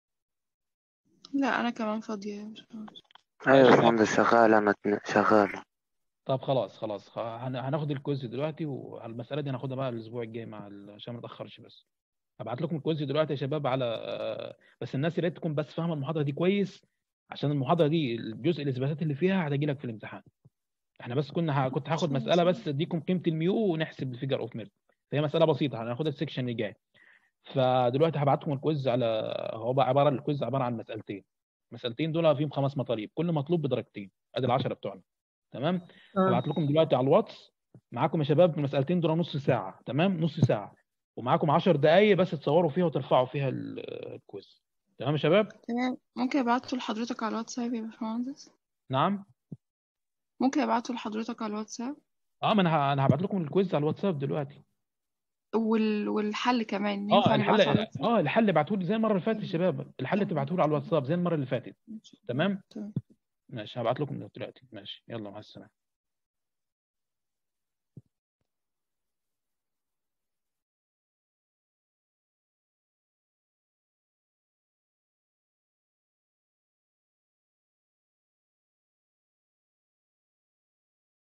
لا أنا كمان فاضية. ايوه يا باشمهندس شغال انا اتن- شغال. طب خلاص خلاص خ- هن- هناخد الكويز دلوقتي، والمساله دي هناخدها بقى الاسبوع الجاي مع ال- عشان ما نتاخرش. بس هبعت لكم الكويز دلوقتي يا شباب على آه، بس الناس يا ريت تكون بس فاهمه المحاضره دي كويس، عشان المحاضره دي الجزء الاثباتات اللي فيها هتجي لك في الامتحان. احنا بس كنا ه... كنت هاخد مساله بس اديكم قيمه الميو ونحسب الفيجر اوف ميرت. فهي مساله بسيطه هناخدها السكشن اللي جاي. فدلوقتي هبعت لكم الكويز على هو بقى عباره الكويز عباره عن مسالتين. مسالتين دول فيهم خمس مطالب، كل مطلوب بدرجتين، ادي العشرة بتوعنا. تمام. هبعت لكم دلوقتي على الواتس. معاكم يا شباب المسالتين دول نص ساعه. تمام نص ساعه، ومعاكم عشر دقائق بس تصوروا فيها وترفعوا فيها ال- الكويز. تمام يا شباب؟ تمام. ممكن ابعته لحضرتك على الواتساب يا باشمهندس؟ نعم ممكن ابعته لحضرتك على الواتساب؟ اه ما انا ه- انا هبعت لكم الكويز على الواتساب دلوقتي. وال... والحل كمان اه ينفع الحل نبعته على الواتساب؟ اه الحل ابعتوه لي زي المره اللي فاتت يا شباب. الحل تبعتوه لي على الواتساب زي المره اللي فاتت. تمام تمام. ماشي هبعت لكم دلوقتي. ماشي يلا مع السلامه.